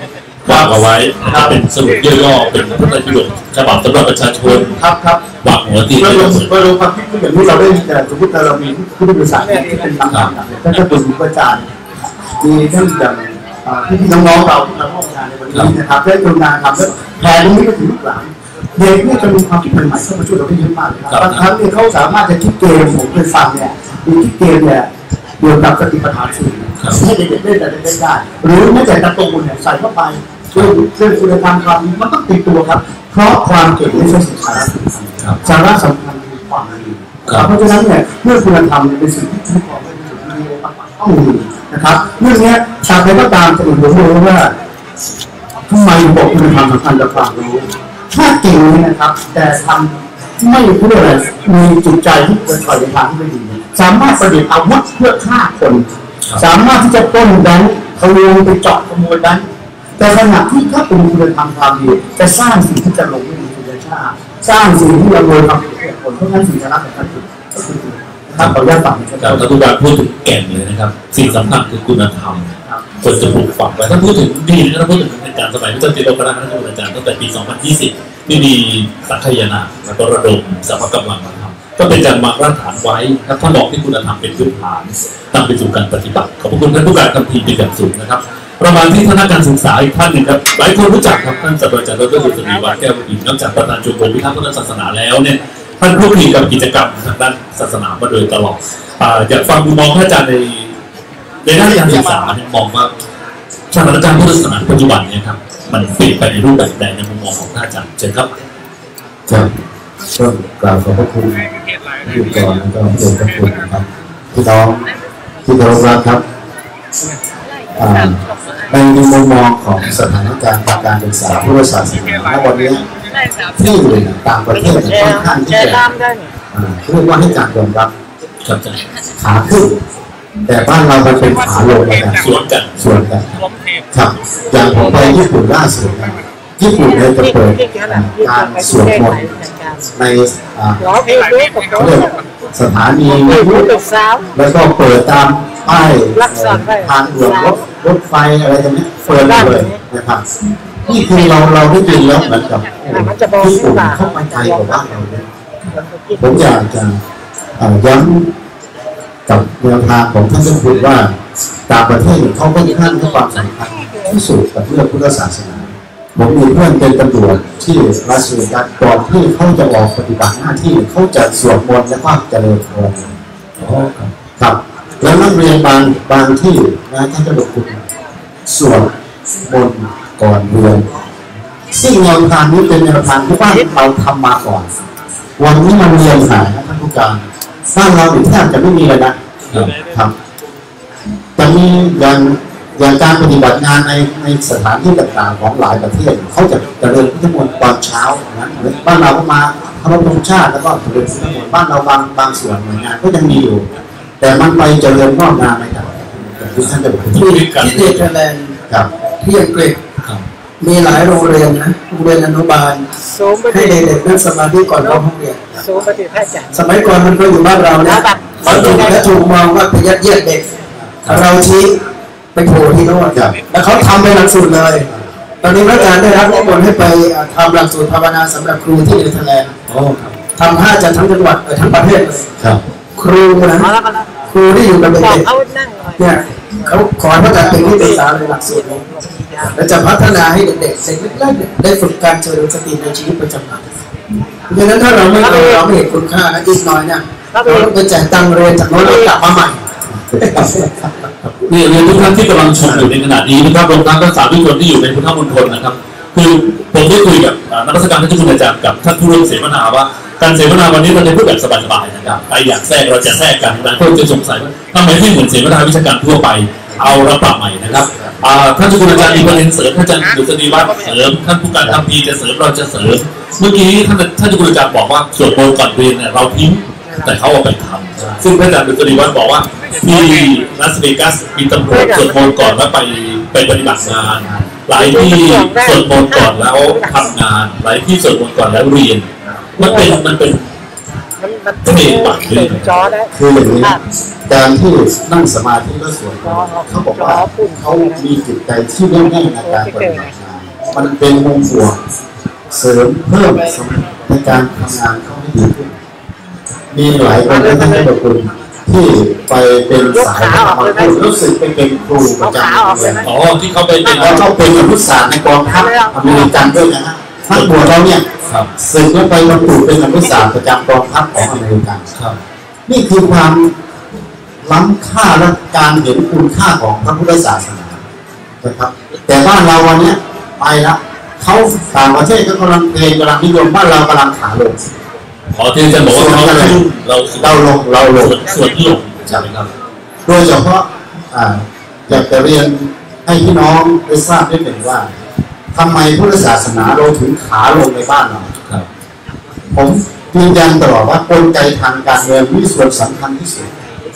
วางเอาไว้เป็นสรุปย่อๆเป็นพระราชประโยชน์ฉบับสำหรับประชาชนครับวางหัวที่เราความคิดอย่างนี้เราได้สมมติเรามีผู้บริษัทที่เป็นต่างๆท่านก็เป็นผู้อาจารย์มีท่านอย่างพี่น้องๆเราที่มาร่วมงานในวันนี้นะครับได้ทำงานทำแล้วแผนนี้ก็ถึงลูกหลานเด็กเนี่ยจะมีความคิดใหม่ๆเข้ามาช่วยเราได้เยอะมากครับบางครั้งเนี่ยเขาสามารถจะคิดเกมผมเคยฟังเนี่ยมีคิดเกมเนี่ยเกี่ยวกับสติปัฏฐานสี่ให้เด็กๆเล่นแต่เล่นได้หรือแม้แต่การ์ตูนเนี่ยใส่เข้าไปเรื่องคุณธรรมความมันต้องติดตัวครับเพราะความเก่งไม่ใช่สิ่งสาระสำคัญคือความดีเพราะฉะนั้นเนี่ยเมื่อคุณธรรมเป็นสิ่งที่คุ้มครองไว้ในจุดนี้ต้องมีนะครับเรื่องนี้ชาวไทยก็ตามจะรู้ว่าทำไมบอกคุณธรรมสำคัญกับความรู้ถ้าเก่งเนี่ยนะครับแต่ทำไม่พูดอะไรมีจิตใจที่เป็นถอยในทางที่ไม่ดีสามารถประดิษฐ์อาวุธเพื่อฆ่าคนสามารถที่จะปล้นแบงค์ขโมยไปเจาะขโมยแบงค์แต่ขณะที่ถ้าเป็นคุณธรรมความดีจะสร้างสิ่งที่จะลงไม่ดีคุณชาติสร้างสิ่งที่เราโดยความเกลียดคนเพราะฉะนั้นสิ่งสำคัญของท่านคือนะครับขออนุญาตฝากนะครับท่านผู้การพูดถึงแก่นเลยนะครับสิ่งสำคัญคือคุณธรรมควรจะปลูกฝังไว้ถ้าพูดถึงดีนะถ้าพูดถึงในการสมัยพระเจ้าติโลกราชท่านอาจารย์ตั้งแต่ปี 2020ที่มีสังคายนาและระดมสรรพกำลังมาทำก็เป็นการวางรากฐานไว้และท่านบอกที่คุณธรรมเป็นพื้นฐานนำไปสู่การปฏิบัติขอบคุณท่านผู้การทำทีเป็นอย่างสูงนะครับประมาณที่คณะการศึกษาอีกท่านหนึ่งครับหลายคนรู้จักครับท่านศาสตราจารย์ดร.สุทธิวัฒน์แก้วอินนอกจากประธานชมรมพิทักษ์พุทธศาสนาแล้วเนี่ยท่านคลุกคลีกับกิจกรรมทางด้านศาสนามาโดยตลอดอยากฟังมุมมองท่านอาจารย์ในด้านการศึกษาเนี่ยมองว่าสถานการณ์พุทธศาสนาปัจจุบันเนี่ยครับมันเปลี่ยนไปในรูปแบบใดในมุมมองของท่านอาจารย์เชิญครับครับก็กล่าวขอบพระคุณผู้ก่อนแล้วก็เจริญพระคุณนะครับพี่น้องที่เคารพรักครับในมุมมองของสถานการณ์การศึกษาพุทธศาสนาณวันนี้ที่ต่างประเทศค่อนข้างที่จะเรียกว่าให้การยอมรับขาขึ้นแต่บ้านเรามันเป็นขาลงกันส่วนกันครับอย่างผมไปญี่ปุ่นล่าสุดญี่ปุ่นเนี่ยจะเปิดการสวดมนต์ในสถานีแล้วก็เปิดตามป้ายทางด่วนรถไฟอะไรตรงนี้เปิดเลยนะครับนี่คือเราได้ยินแล้วเหมือนกับญี่ปุ่นเข้าไปไกลกว่าบ้านเราเลยผมอยากจะย้ำกับแนวทางของท่านเจ้าคุณว่าต่างประเทศเขาก็ท่านให้ความสำคัญที่สุดกับเรื่องพุทธศาสนาผมมีเพื่อนเป็นตำรวจที่รัสเซียก่อนที่เขาจะออกปฏิบัติหน้าที่เขาจะสวดมนต์และก็เจริญพรครับแล้วนักเรียนบางที่นะท่านเจ้าคุณสวดมนต์ก่อนเรียนซึ่งแนวทางนี้เป็นแนวทางที่บ้านเราทำมาก่อนวันนี้มันเรียนหายนะท่านผู้การบ้านเราแทบจะไม่มีเลยนะครับแต่มีอย่างการปฏิบัติงานในสถานที่ต่างๆของหลายประเทศเขาจะเจริญพุทธมนต์ตอนเช้านะบ้านเราก็มาเคารพธงชาติแล้วก็เจริญพุทธมนต์บ้านเราบางส่วนหน่วยงานก็ยังมีอยู่แต่มันไปเจริญงอกงามไหมครับท่านจะบอกที่เนเธอร์แลนด์ที่อังกฤษมีหลายโรงเรียนนะโรงเรียนอนุบาลให้เด็กๆนั่งสมาธิก่อนเข้าห้องเรียนสมัยก่อนมันก็อยู่บ้านเราเนี่ยและถูกมองว่าเป็นยัดเยียดเด็กเราชี้ไปโผล่ที่โน่นแล้วเขาทำเป็นหลักสูตรเลยตอนนี้พนักงานได้รับนิมนต์ให้ไปทำหลักสูตรภาวนาสำหรับครูที่เนเธอร์แลนด์ทำ5จัดทั้งจังหวัดทั้งประเทศเลยครูนะครูที่อยู่กับเด็กเนี่ยเขาขอพระการเป็นที่ปรึกษาในหลักสูตรนี้และจะพัฒนาให้เด็กๆได้ฝึกการเจริญสติในชีวิตประจำวันดังนั้นถ้าเราไม่เห็นคุณค่านะอีกน้อยเนี่ยเราไปจ่ายตังค์เรียนจากโน้นแล้วกลับมาใหม่นี่ทุกท่านที่กำลังชมอยู่ในขณะนี้นะครับรวมทั้งสาธุชนที่อยู่ในพุทธมณฑลนะครับคือผมได้คุยกับนักวิชาการท่านเจ้าคุณอาจารย์กับท่านผู้ร่วมเสวนาว่าการเสวนาวันนี้เราจะพูดแบบสบายๆนะครับใครอยากแทรกเราจะแทรกกันหลายคนจะสงสัยว่าทำไมไม่เหมือนเสวนาวิชาการทั่วไปเอาเราปรับใหม่นะครับท่านเจ้าคุณอาจารย์มีประเด็นเสริมท่านอาจารย์ดุษฎีวัฒน์เสริมท่านผู้การทำดีจะเสริมเราจะเสริมเมื่อกี้ท่านเจ้าคุณอาจารย์บอกว่าสวดมนต์ก่อนเรียนเนี่ยเราทิ้งแต่เขาเอาไปทำซึ่งท่านอาจารย์ดุษฎีวัฒน์บอกว่าที่ลาสเวกัสมีตำรวจสวดมนต์ก่อนแล้วไปปฏิบัติงานหลายที่สวดมนต์ก่อนแล้วทำงานหลายที่สวดมนต์ก่อนแล้วเรียนมันเป็นเด็กบัตรเลยคืออย่างนี้การที่นั่งสมาธิแล้วสวดเขาบอกว่าเขามีจิตใจที่แน่วแน่ในการปฏิบัติงานมันเป็นมุมบวกเสริมเพิ่มในการทำงานเขาให้ดีขึ้นมีหลายคนที่ท่านได้บอกคุณที่ไปเป็นสายธรรมะรู้สึกเป็นครูประจำอ๋อที่เขาเป็นแล้วก็เป็นนักศึกษาในกองทัพอเมริกันด้วยนะฮะนักบวชเราเนี่ยศึกแล้วไปบรรจุเป็นนักศึกษาประจำกองทัพของอเมริกันนี่คือความล้ำค่าและการเห็นคุณค่าของพระพุทธศาสนานะครับแต่บ้านเราวันนี้ไปแล้วเขาต่างประเทศก็กำลังเพลงกำลังนิยมบ้านเรากำลังขาลงที่จะบอกว่าเราลงส่วนที่ลงใช่ไหมครับโดยเฉพาะอยากจะเรียนให้พี่น้องได้ทราบนิดหนึ่งว่าทำไมพุทธศาสนาเราถึงขาลงในบ้านเราผมยืนยันตลอดว่ากลไกทางการเงินมีส่วนสำคัญที่สุด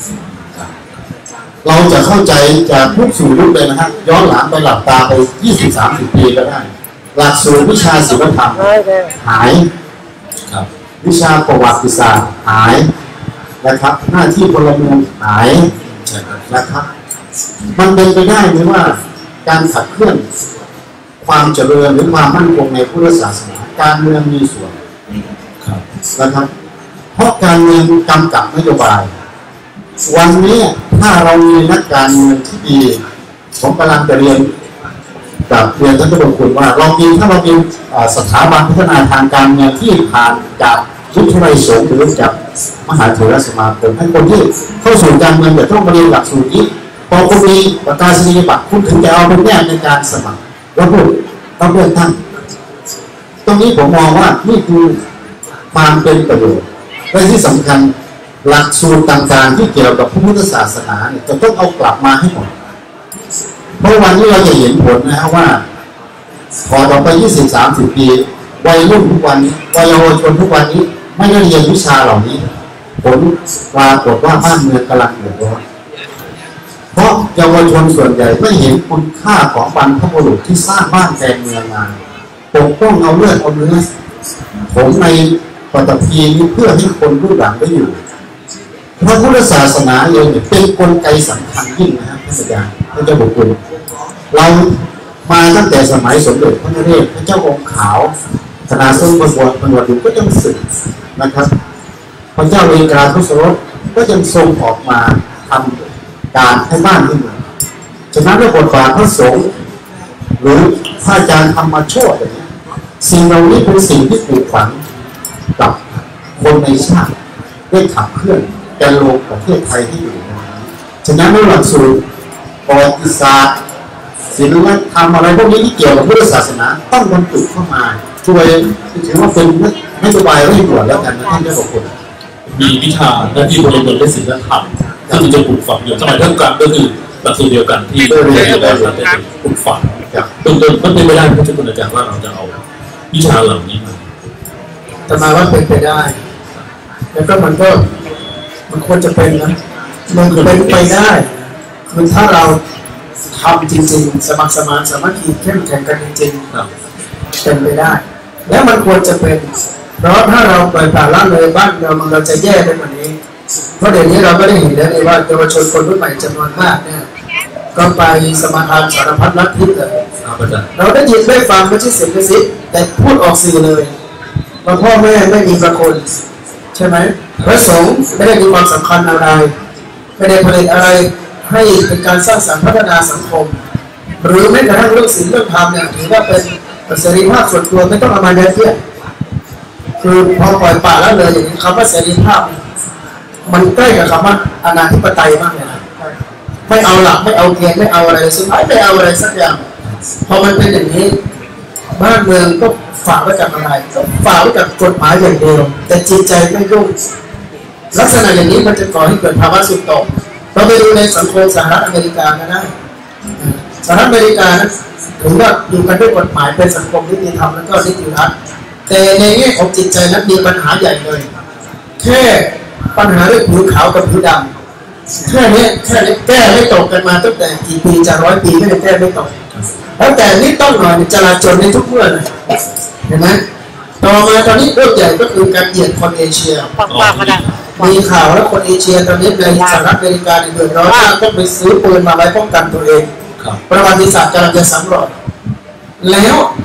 เราจะเข้าใจจากทุกสู่ยุคเลยนะฮะย้อนหลังไปหลับตาไป 20-30 ปีก็ได้หลักสูตรวิชาศิลธรรมหายวิชาประวัติศาสตร์หายนะครับหน้าที่พลเมืองหายนะครับมันเป็นไปได้ไหมว่าการขับเคลื่อนความเจริญหรือความมั่นคงในพุทธศาสนาการเมืองมีส่วนนะครับเพราะการเมืองกำกับนโยบายวันนี้ถ้าเรามีนักการเมืองที่ดีผมกำลังจะเรียนกับเรียนท่านผู้ชมว่าเรามีถ้าเรามีสถาบันพัฒนาทางการเมืองที่ผ่านจากวิทยาลัยสงฆ์หรือจากมหาเถรสมาคมให้คนที่เข้าสู่การเมืองจะต้องมาเรียนหลักสูตรนี้พอคุณมีประกาศนียบัตรคุณถึงจะเอาเป็นแนบในการสมัครแล้วพูดต้องเลือกตั้งตรงนี้ผมมองว่านี่คือความเป็นประโยชน์และที่สำคัญหลักสูตรต่างๆที่เกี่ยวกับพระพุทธศาสนาเนี่ยจะต้องเอากลับมาให้หมดเพราะวันนี้เราจะเห็นผลนะครับว่าพอต่อไป 20-30 ปีวัยรุ่นทุกวันนี้วัยเยาวชนทุกวันนี้ไม่ได้เรียนวิชาเหล่านี้ผลปรากฏว่าบ้านเมืองกำลังเดือดร้อนเพราะเยาวชนส่วนใหญ่ไม่เห็นคุณค่าของบรรพบุรุษที่สร้างบ้านแทนเมืองมาปกป้องเอาเลือดเอาเนื้อผมในปฐพีนี้เพื่อให้คนรุ่นหลังได้อยู่พระพุทธศาสนาเองเป็นกลไกสำคัญยิ่งนะครับท่านอาจารย์ท่านเจ้าบุตรเรามาตั้งแต่สมัยสมเด็จพระนเรศพระเจ้าองค์ขาวคณะสงฆ์ประวัติก็ยังสึกนะครับพระเจ้าเอกาทศรสก็ยังทรงออกมาทำการให้บ้านขึ้นมาฉะนั้นในบทบาทพระสงฆ์หรือพระอาจารย์ธรรมโชติอย่างนี้สิ่งเหล่านี้เป็นสิ่งที่ปลูกฝังกับคนในชาติได้ขับเคลื่อนการลงประเทศไทยที่อยู่ฉะนั้นในหลักสูตรประวัติศาสตร์ศิลปธรรมอะไรพวกนี้ที่เกี่ยวกับพุทธศาสนาต้องบรรจุเข้ามาช่วยถือว่าเป็นนโยบายเร่งด่วนแล้วกันนะท่านเจ้าของมีวิชาหน้าที่พลเมืองและศิลธรรมที่จะปลูกฝังอยู่สมัยท่านกลางก็คือหลักสูตรเดียวกันที่เรียนอยู่แล้วแต่ปลูกฝังต้นมันเป็นไปได้ที่คุณอาจารย์ว่าเราจะเอาวิชาเหล่านี้มาแต่มาว่าเป็นไปได้แล้วก็มันควรจะเป็นนะมันเป็นไปได้คือถ้าเราทำจริงๆสมัครสมานสามัคคีเข้มแข็งกันจริงๆเป็นไปได้และมันควรจะเป็นเพราะถ้าเราปล่อยปละละเลยบ้านเราจะแย่ไปกว่านี้เพราะเดี๋ยวนี้เราก็ได้เห็นแล้วว่าเยาวชนคนรุ่นใหม่จำนวนมากเนี่ยก็ไปสมาทานสารพัดลัทธิเลยเราได้ยินได้ฟังไม่ใช่เสียงกระซิบแต่พูดออกสื่อเลยว่าพ่อแม่ไม่มีประคุณใช่ไหมพระสงฆ์ไม่ได้มีความสำคัญอะไรไม่ได้ผลิตอะไรให้เป็นการสร้างสรรค์พัฒนาสังคมหรือแม้กระทั่งเรื่องศีลเรื่องธรรมเนี่ยถือว่าเป็นเสรีภาพส่วนตัวไม่ต้องเอามาแย่เทียบคือพอปล่อยปละละเลยอย่างนี้คำว่าเสรีภาพมันใกล้กับคำว่าอนาธิปไตยมากเลยนะไม่เอาหลักไม่เอาเกณฑ์ไม่เอาอะไรสุดท้ายไม่เอาอะไรสักอย่างพอมันเป็นอย่างนี้บ้านเมืองก็ฝากไว้กับอะไรก็ฝากไว้กับกฎหมายอย่างเดียวแต่จิตใจไม่ยุ่งลักษณะอย่างนี้มันจะก่อให้เกิดภาวะสุดโต่งเราไปดูในสังคมสหรัฐอเมริกาก็ได้สหรัฐอเมริกานะถือว่าอยู่กันด้วยกฎหมายเป็นสังคมนิติธรรมแล้วก็นิติรัฐแต่ในแง่ของจิตใจนั้นมีปัญหาใหญ่เลยแค่ปัญหาเรื่องผิวขาวกับผิวดำแค่นี้แก้ไม่ตกกันมาตั้งแต่กี่ปีจะ100 ปีก็ยังแก้ไม่ตกแล้วแต่นี่ต้องหน่อยจราจรในทุกเมื่อนะเห็นไหมต่อมาตอนนี้เรื่องใหญ่ก็คือการเหยียดคนเอเชียมีข่าวแล้วคนเอเชียตอนนี้ในสหรัฐอเมริกาเดือดร้อนมากต้องไปซื้อปืนมาไว้ป้องกันตัวเองประวัติศาสตร์กำลังจะสำรวจแล้ว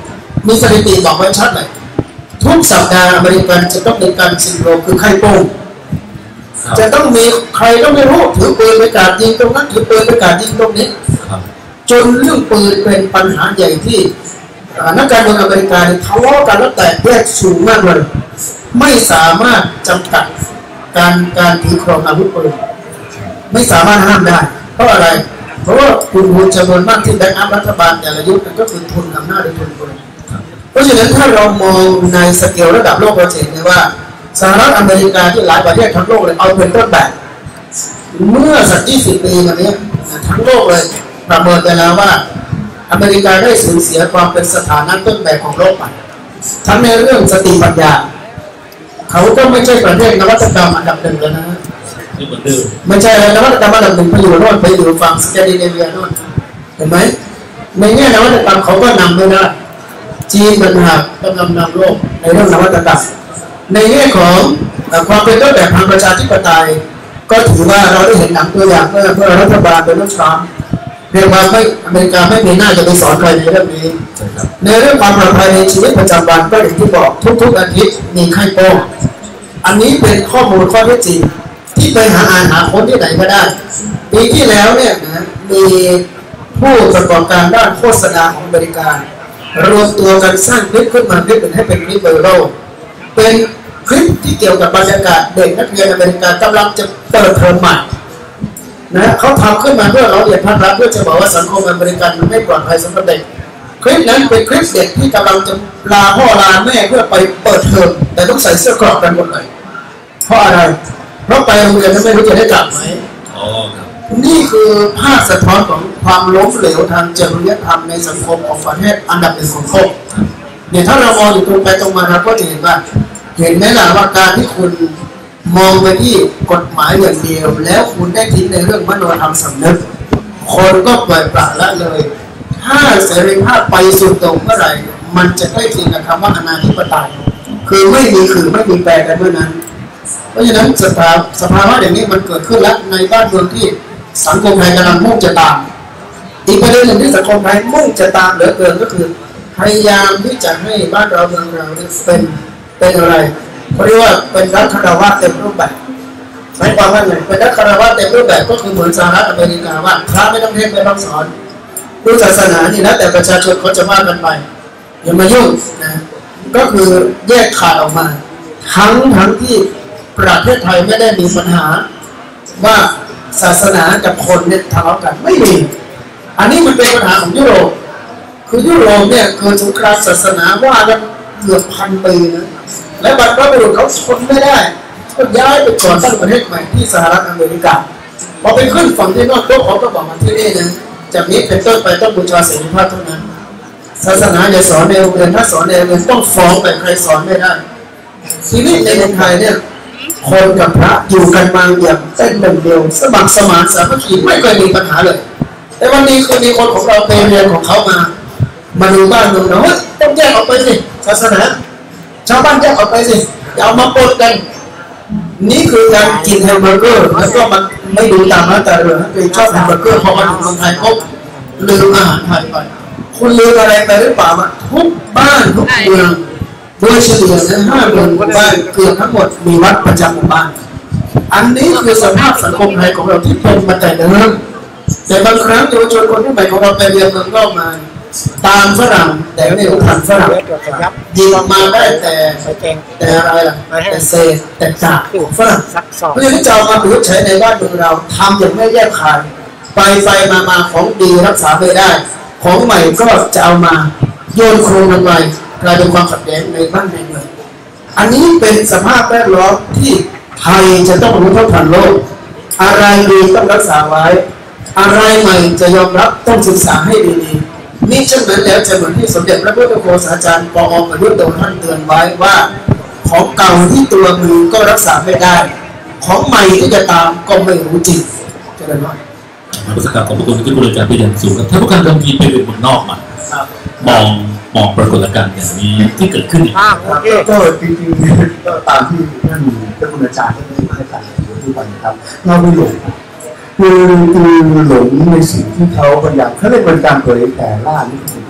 มีสถิติบอกไว้ชัดเลยทุกสัปดาห์อเมริกันจะต้องมีการซินโดรมคือไข้โป้งจะต้องมีใครก็ไม่รู้ถือปืนไปกราดยิงตรงนั้นถือปืนไปกราดยิงตรงนี้จนเรื่องปืนเป็นปัญหาใหญ่ที่นักการเมืองอเมริกาทะเลาะกันแล้วแตกแยกสูงมากเลยไม่สามารถจำกัดการถือครองอาวุธปืนไม่สามารถห้ามได้เพราะอะไรเพราะว่าคุณทุนจำนวนมากที่แบงก์อัพรัฐบาลแต่ละยุคก็คือทุนอำนาจหรือทุนปืนเพราะฉะนั้นถ้าเรามองในสเกลระดับโลกเราจะเห็นเลยว่าสหรัฐอเมริกาที่หลายประเทศทั้งโลกเลยเอาเป็นต้นแบบเมื่อสัก20 ปีมานี้ทั้งโลกเลยประเมินไปแล้วว่าอเมริกาได้สูญเสียความเป็นสถานะต้นแบบของโลกไปทั้งในเรื่องสติปัญญาเขาก็ไม่ใช่ประเทศนวัตกรรมอันดับหนึ่งแล้วนะไม่ใช่นวัตกรรมอันดับหนึ่งไปอยู่โน่นไปอยู่ฝั่งสแกนดิเนเวียโน่นเห็นไหมในแง่นวัตกรรมเขาก็นำไม่ได้จีนมันหักกำลังนำโลกในเรื่องนวัตกรรมในแง่ของความเป็นต้นแบบทางประชาธิปไตยก็ถือว่าเราได้เห็นหนังตัวอย่างเมื่อรัฐบาลเป็นรัฐบาลเรียกว่าไม่อเมริกาไม่มีหน้าจะไปสอนใครในเรื่องนี้ในเรื่องความปลอดภัยในชีวิตประจำวันก็อย่างที่บอกทุกอาทิตย์มีไข้โป้งอันนี้เป็นข้อมูลข้อเท็จจริงที่ไปหาค้นที่ไหนก็ได้ปีที่แล้วเนี่ยนะมีผู้ประกอบการด้านโฆษณาของอเมริการวมตัวกันสร้างคลิปขึ้นมาคลิปเป็นให้เป็นคลิปไวรัลเป็นคลิปที่เกี่ยวกับบรรยากาศเด็กนักเรียนอเมริกากำลังจะเปิดเทอมใหม่นะเขาทำขึ้นมาเพื่อเราเรียนภาครัฐเพื่อจะบอกว่าสังคมอเมริกันมันไม่ปลอดภัยสำหรับเด็กคลิปนั้นเป็นคลิปเด็กที่กำลังจะลาพ่อลาแม่เพื่อไปเปิดเทอมแต่ต้องใส่เสื้อกรอกกันหมดเลยเพราะอะไรเพราะไปโรงเรียนไม่รู้จะได้กลับไหมนี่คือภาพสะท้อนของความล้มเหลวทางจริยธรรมในสังคมของประเทศอันดับหนึ่งของโลกเนี่ยถ้าเรามองอยู่ตรงไปตรงมาเราก็จะเห็นว่าเห็นไหมล่ะว่าการที่คุณมองไปที่กฎหมายอย่างเดียวแล้วคุณได้ทิ้งในเรื่องมโนธรรมสำนึกคนก็ปล่อยปละละเลยถ้าเสรีภาพไปสุดตรงเมื่อไหร่มันจะได้ทิ้งกับคำว่าอนาธิปไตยคือไม่มีแปลกันเมื่อนั้นเพราะฉะนั้นสภาวะอย่างนี้มันเกิดขึ้นแล้วในบ้านเมืองที่สังคมไทยกำลังมุ่งจะตามอีกประเด็นหนึ่งที่สังคมไทยมุ่งจะตามเหลือเกินก็คือพยายามที่จะให้บ้านเราเมืองเราเป็นอะไรเขาเรียกว่าเป็นรัฐคารวะเต็มรูปแบบหมายความว่าไงเป็นรัฐคารวะเต็มรูปแบบก็คือเหมือนสหรัฐอเมริกาว่าพระไม่ต้องเทศน์ไม่ต้องสอนดูศาสนานี่นะแต่ประชาชนเขาจะว่ากันไปอย่ามายุ่งนะก็คือแยกขาดออกมาทั้งที่ประเทศไทยไม่ได้มีปัญหาว่าศาสนากับคนเนี่ยทะเลาะกันไม่มีอันนี้มันเป็นปัญหาของยุโรปคือยุโรปเนี่ยเกิดสงครามศาสนาว่ากันเกือบ1,000 ปีนะและบรรพบุรุษเขาทนไม่ได้ก็ย้ายไปก่อนตั้งประเทศใหม่ที่สหรัฐอเมริกาพอไปขึ้นฝั่งที่นอกเขาก็บอกมาที่นี่นะจากนี้เป็นต้นไปต้องบูชาเสรีภาพเท่านั้นศาสนาอย่าสอนในโรงเรียนถ้าสอนในโรงเรียนต้องฟ้องแต่ใครสอนไม่ได้ทีนี้ในเมืองไทยเนี่ยคนกับพระอยู่กันมาอย่างเป็นหนึ่งเดียวสมัครสมานสามัคคีไม่เคยมีปัญหาเลยแต่วันนี้คือมีคนของเราไปเรียนของเขามาดูบ้านเมืองเราต้องแยกออกไปสิศาสนาชาวบ้านแยกออกไปสิอย่าเอามาปนกันนี่คือการกินแฮมเบอร์เกอร์แล้วก็มันไม่ดูตามมาแต่เลยคือชอบแฮมเบอร์เกอร์พอมาถึงเมืองไทยปุ๊บลืมอาหารไทยไปคุณลืมอะไรไปหรือเปล่าทุกบ้านทุกเมืองโดยเฉลี่ยใน5 เมืองบ้านเกือบทั้งหมดมีวัดประจำหมู่บ้านอันนี้คือสภาพสังคมไทยของเราที่เป็นมาแต่เดิมแต่บางครั้งเยาวชนคนรุ่นใหม่ของเราไปเรียนเมืองนอกมาตามฝรั่งแต่ในอุทันฝรั่งยิงออกมาได้แต่อะไรล่ะแต่เศษแต่จากฝรั่งเพราะฉะนั้นจะเอามาประยุกต์ใช้ในบ้านเมืองเราทำอย่างไม่แยกขายไปมาของดีรักษาไม่ได้ของใหม่ก็จะเอามาโยนโครงลงไปกลายเป็นความขัดแย้งในบ้านในเมืองอันนี้เป็นสภาพแวดล้อมที่ไทยจะต้องรู้เท่าทันโลกอะไรดีต้องรักษาไว้อะไรใหม่จะยอมรับต้องศึกษาให้ดีๆนี่เช่นนั้นแล้วจะเหมือนที่สมเด็จพระพุทธโฆษาจารย์ปอ.ประยุทธ์โดนท่านเตือนไว้ว่าของเก่าที่ตัวมือก็รักษาไม่ได้ของใหม่ที่จะตามก็ไม่รู้จริงจะได้ไหมประกาศของพระคุณที่บริการเป็นอย่างสูงครับถ้าพวกการบางทีไปเมืองนอกมามองปรากฏการณ์อย่างนี้ที่เกิดขึ้นก็จริงๆก็ตามที่ท่านเจ้าคุณอาจารย์ได้ให้การพูดไปนะครับเราไม่หลงคือหลงในสิ่งที่เขาพยายามเขาเรียกเป็นการเผยแผ่ล่านี่เป็นรูปแบบหนึ่ง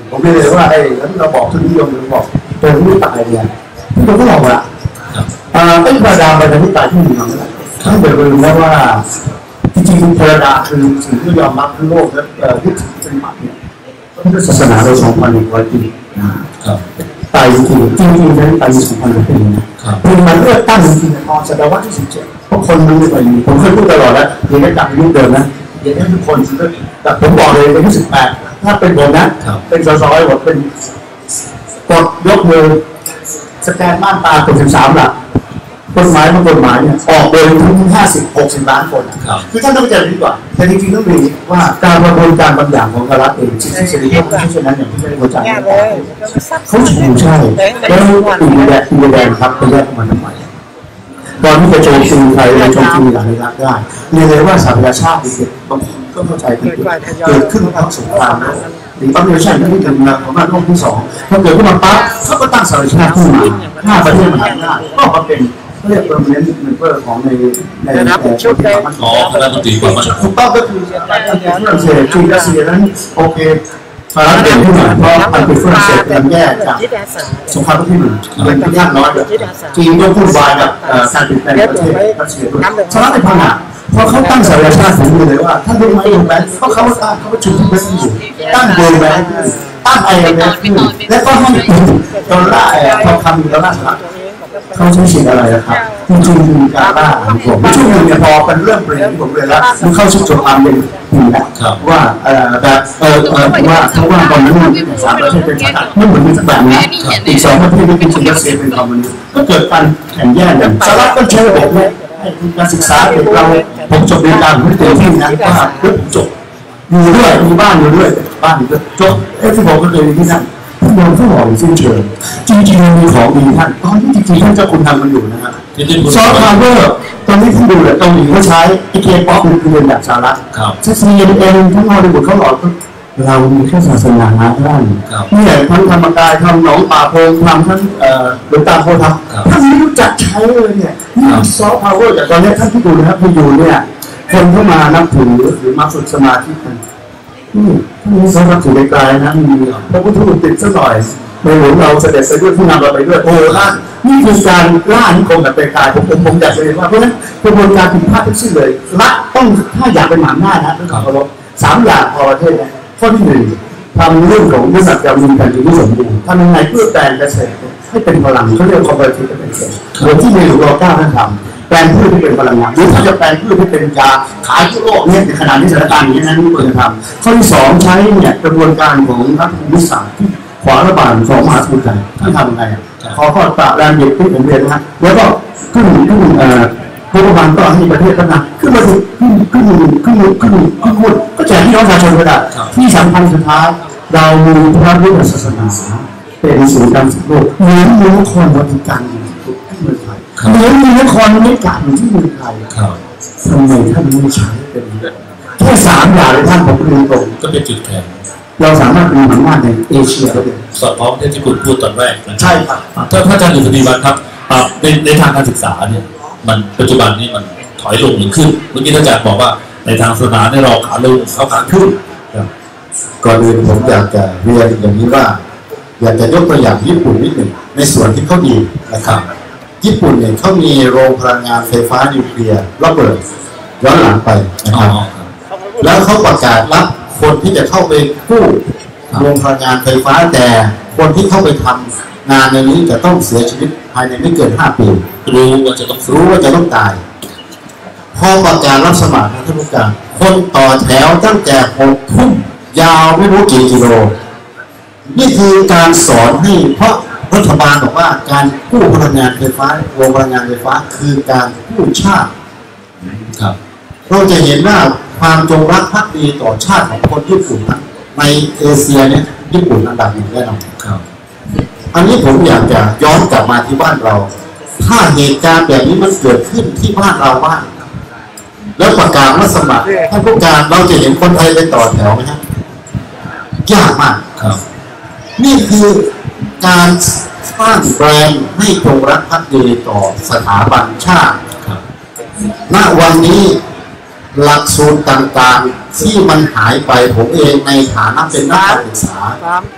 ผมเลยว่าไอ้แล้วเราบอกทุนนิยมเราบอกตัวที่ตายเนี่ยที่เราก็บอกว่าไอ้ธรรมดาไปแต่ที่ตายที่มีมันนะท่านเดี๋ยวรู้ว่าจริงๆธรรมดาคือสิ่งที่ยอมรับทั้งโลกและยึดถือปฏิบัติเนี่ยพุทธศาสนาเรา2,100 ปีนะครับตายจริงๆนั้นตาย2,000 ปีนะเป็นมันเลือกตั้งจริงๆตอนศตวรรษที่17เพราะคนมันไม่ไปอยู่ผมเคยพูดตลอดแล้วเดี๋ยวจะกลับไปยุคเดิมนะเดี๋ยวให้ทุกคนแต่ผมบอกเลยอายุ18ถ้าเป็นผมนะเป็นส.ส.หมดเป็นกดยกมือสแกนม่านตากด13 หลักกฎหมายเนี่ยออกโดยทั้ง50-60 ล้านคนคือท่านต้องใจดีกว่าแต่จริงๆต้องเรียนว่าการประเมินการบางอย่างของรัฐเองสิ่งที่เสรีภาพไม่ใช่เช่นนั้นอย่างที่ได้เข้าใจเขาถูกใช่แล้วตีแดงครับไปแยกมันทำไมตอนที่จะโจมตีใครในโจมตีหลังในรัฐได้เรียนเลยว่าสหประชาชาติบางทีก็เข้าใจผิดเกิดขึ้นเพราะสงครามหรือตอนนี้ใช่ที่เกิดมาประมาณโลกที่2พอเกิดขึ้นมาปั๊บเขาก็ตั้งสหประชาชาติขึ้นมา5 ประเทศมหาอำนาจก็มาเป็นเรียกเป็นเมมเบอร์ของในชุดคณะมนตรีความมั่นคงถูกต้องก็คือฝรั่งเศสจีนรัสเซียนั้นโอเคสหรัฐเด่นขึ้นมาเพราะมันเป็นฝรั่งเศสเป็นแยกจากสงครามโลกที่1เป็นยากน้อยแบบจีนก็พูดวายกับการเปลี่ยนแปลงประเทศรัสเซียด้วยสหรัฐในพังงาพอเขาตั้งสหประชาชาติถึงเลยว่าท่านรู้ไหมโรงแรมเขาตั้งเขาประชุมที่ประเทศอยู่ตั้งโรงแรมตั้งIMFขึ้นและก็ให้ดอลลาร์ทองคำดอลลาร์สหรัฐเขาใช้สิทธิ์อะไรนะครับจริงๆมีการล่าผมช่วงนึงเนี่ยพอเป็นเรื่องเปลี่ยนที่ผมเลยแล้วมันเข้าสู่จุดความเป็นจริงแล้วว่าแบบว่าเขาว่าตอนนั้น3 ประเทศเป็นสถานไม่เหมือนกันสักแบบนะอีก2 ประเทศที่เป็นจีนรัสเซียเป็นคอมมิวนิสต์ก็เกิดการแข่งแย่งกันสหรัฐก็ใช้ระบบนี้ให้การศึกษาเด็กเราผมจบเรียนการไม่เต็มที่นะว่าผมจบอยู่ด้วยมีบ้านอยู่ด้วยบ้านอยู่ด้วยจบที่ผมก็เคยที่นั่นโดนผู้หลอกสิ้นเชิงจริงๆมีของดีท่านตอนที่จริงๆท่านเจ้าคุณทำมันอยู่นะครับซอฟต์พาวเวอร์ตอนนี้ที่ดูเนี่ยเกาหลีเขาใช้ไอเคป๊อปเป็นเรียนแบบสหรัฐใช้ CNN ทั้งฮอลลีวูดเขาหลอกเรามีแค่ศาสนาท่านเนี่ยทั้งธรรมกายทำหนองป่าโพงทำทั้งหลวงตาโพทำท่านไม่รู้จักใช้เลยเนี่ยนี่ซอฟต์พาวเวอร์แต่ตอนนี้ท่านที่ดูนะครับที่อยู่เนี่ยคนเข้ามานับถือหรือมาฝึกสมาธิกันนี่สำหรับถือไกลๆนะมีพระพุทธรูปติดซะหน่อยในหลวงเราเสด็จไปด้วยผู้นำเราไปด้วยโอ้ล่านี่คือการล่านิคมแบบไกลๆผมอยากจะเรียนว่าเพราะฉะนั้นกระบวนการผิดพลาดทั้งสิ้นเลยละต้องถ้าอยากเป็นหมาหน้านะต้องเคารพ3 อย่างพอประเทศนะข้อที่1ทำเรื่องของยุทธศาสตร์การมีแผ่นดินที่สมบูรณ์ทำยังไงเพื่อแปลงเกษตรให้เป็นพลังเขาเรียกว่า comparative advantage โดยที่ในหลวงร.9 ท่านทำแปลงพืชที่เป็นพลังงานหรือถ้าจะแปลงพืชที่เป็นยาขายทั่วโลกเนี่ยในขณะที่สถานการณ์อย่างนี้นั้นไม่ควรจะทำข้อที่2ใช้เนี่ยกระบวนการของรัฐภูมิศาสตร์ที่ขวาระบาดของมหาสมุทรไทยที่ทำยังไงขอข้อปราบแรงเด็กที่ผมเรียนนะแล้วก็ขึ้นรัฐบาลก็ให้ประเทศพัฒนาขึ้นมาถึงขึ้นก็แจกพี่น้องประชาชนก็ได้ที่สำคัญสุดท้ายเรามีพระพุทธศาสนาเป็นศูนย์กลางโลกเหมือนนครวัติกันอยู่ที่เมืองไทยเหมือนนครนิกายอยู่ที่เมืองไทยทำไมท่านไม่ใช้เป็นแค่3 อย่างเลยท่านผมเรียนตรงก็เป็นจุดแข็งเราสามารถมีอำนาจในเอเชียได้สอดคล้องที่คุณพูดตอนแรกใช่ครับถ้าอาจารย์สุธีวัฒน์ครับในทางการศึกษาเนี่ยมันปัจจุบันนี้มันถอยลงหรือขึ้นเมื่อกี้ท่านอาจารย์บอกว่าในทางศาสนาเนี่ยเราขาลงเขาขาขึ้นก่อนอื่นผมอยากจะเรียนอย่างนี้ว่าอยากจะยกตัวอย่างญี่ปุ่นนิดหนึ่งในส่วนที่เขาดีนะครับญี่ปุ่นเนี่ยเขามีโรงพลังงานไฟฟ้านิวเคลียร์ระเบิดย้อนหลังไปนะครับแล้วเขาประกาศรับคนที่จะเข้าไปกู้โรงพลังงานไฟฟ้าแต่คนที่เข้าไปทำงานในนี้จะต้องเสียชีวิตภายในไม่เกิน5 ปีรู้ว่าจะต้องตายพอประกาศรับสมัครท่านผู้การคนต่อแถวตั้งแต่6 ทุ่มยาวไม่รู้กี่กิโลนี่คือการสอนให้เพราะรัฐบาลบอกว่าการกู้พลังงานไฟฟ้าโรงพลังงานไฟฟ้าคือการกู้ชาติครับเราจะเห็นว่าความจงรักภักดีต่อชาติของคนญี่ปุ่นในเอเชียเนี่ยญี่ปุ่นอันดับ 1แน่นอนครับอันนี้ผมอยากจะย้อนกลับมาที่บ้านเราถ้าเหตุการณ์แบบนี้มันเกิดขึ้นที่บ้านเราบ้างแล้วประกาศรับสมัครท่านผู้การเราจะเห็นคนไทยไปต่อแถวไหมครับยากมากครับนี่คือการสร้างแบรนด์ให้จงรักภักดีต่อสถาบันชาติณวันนี้หลักสูตรต่างๆที่มันหายไปผมเองในฐานะเป็นนักศึกษา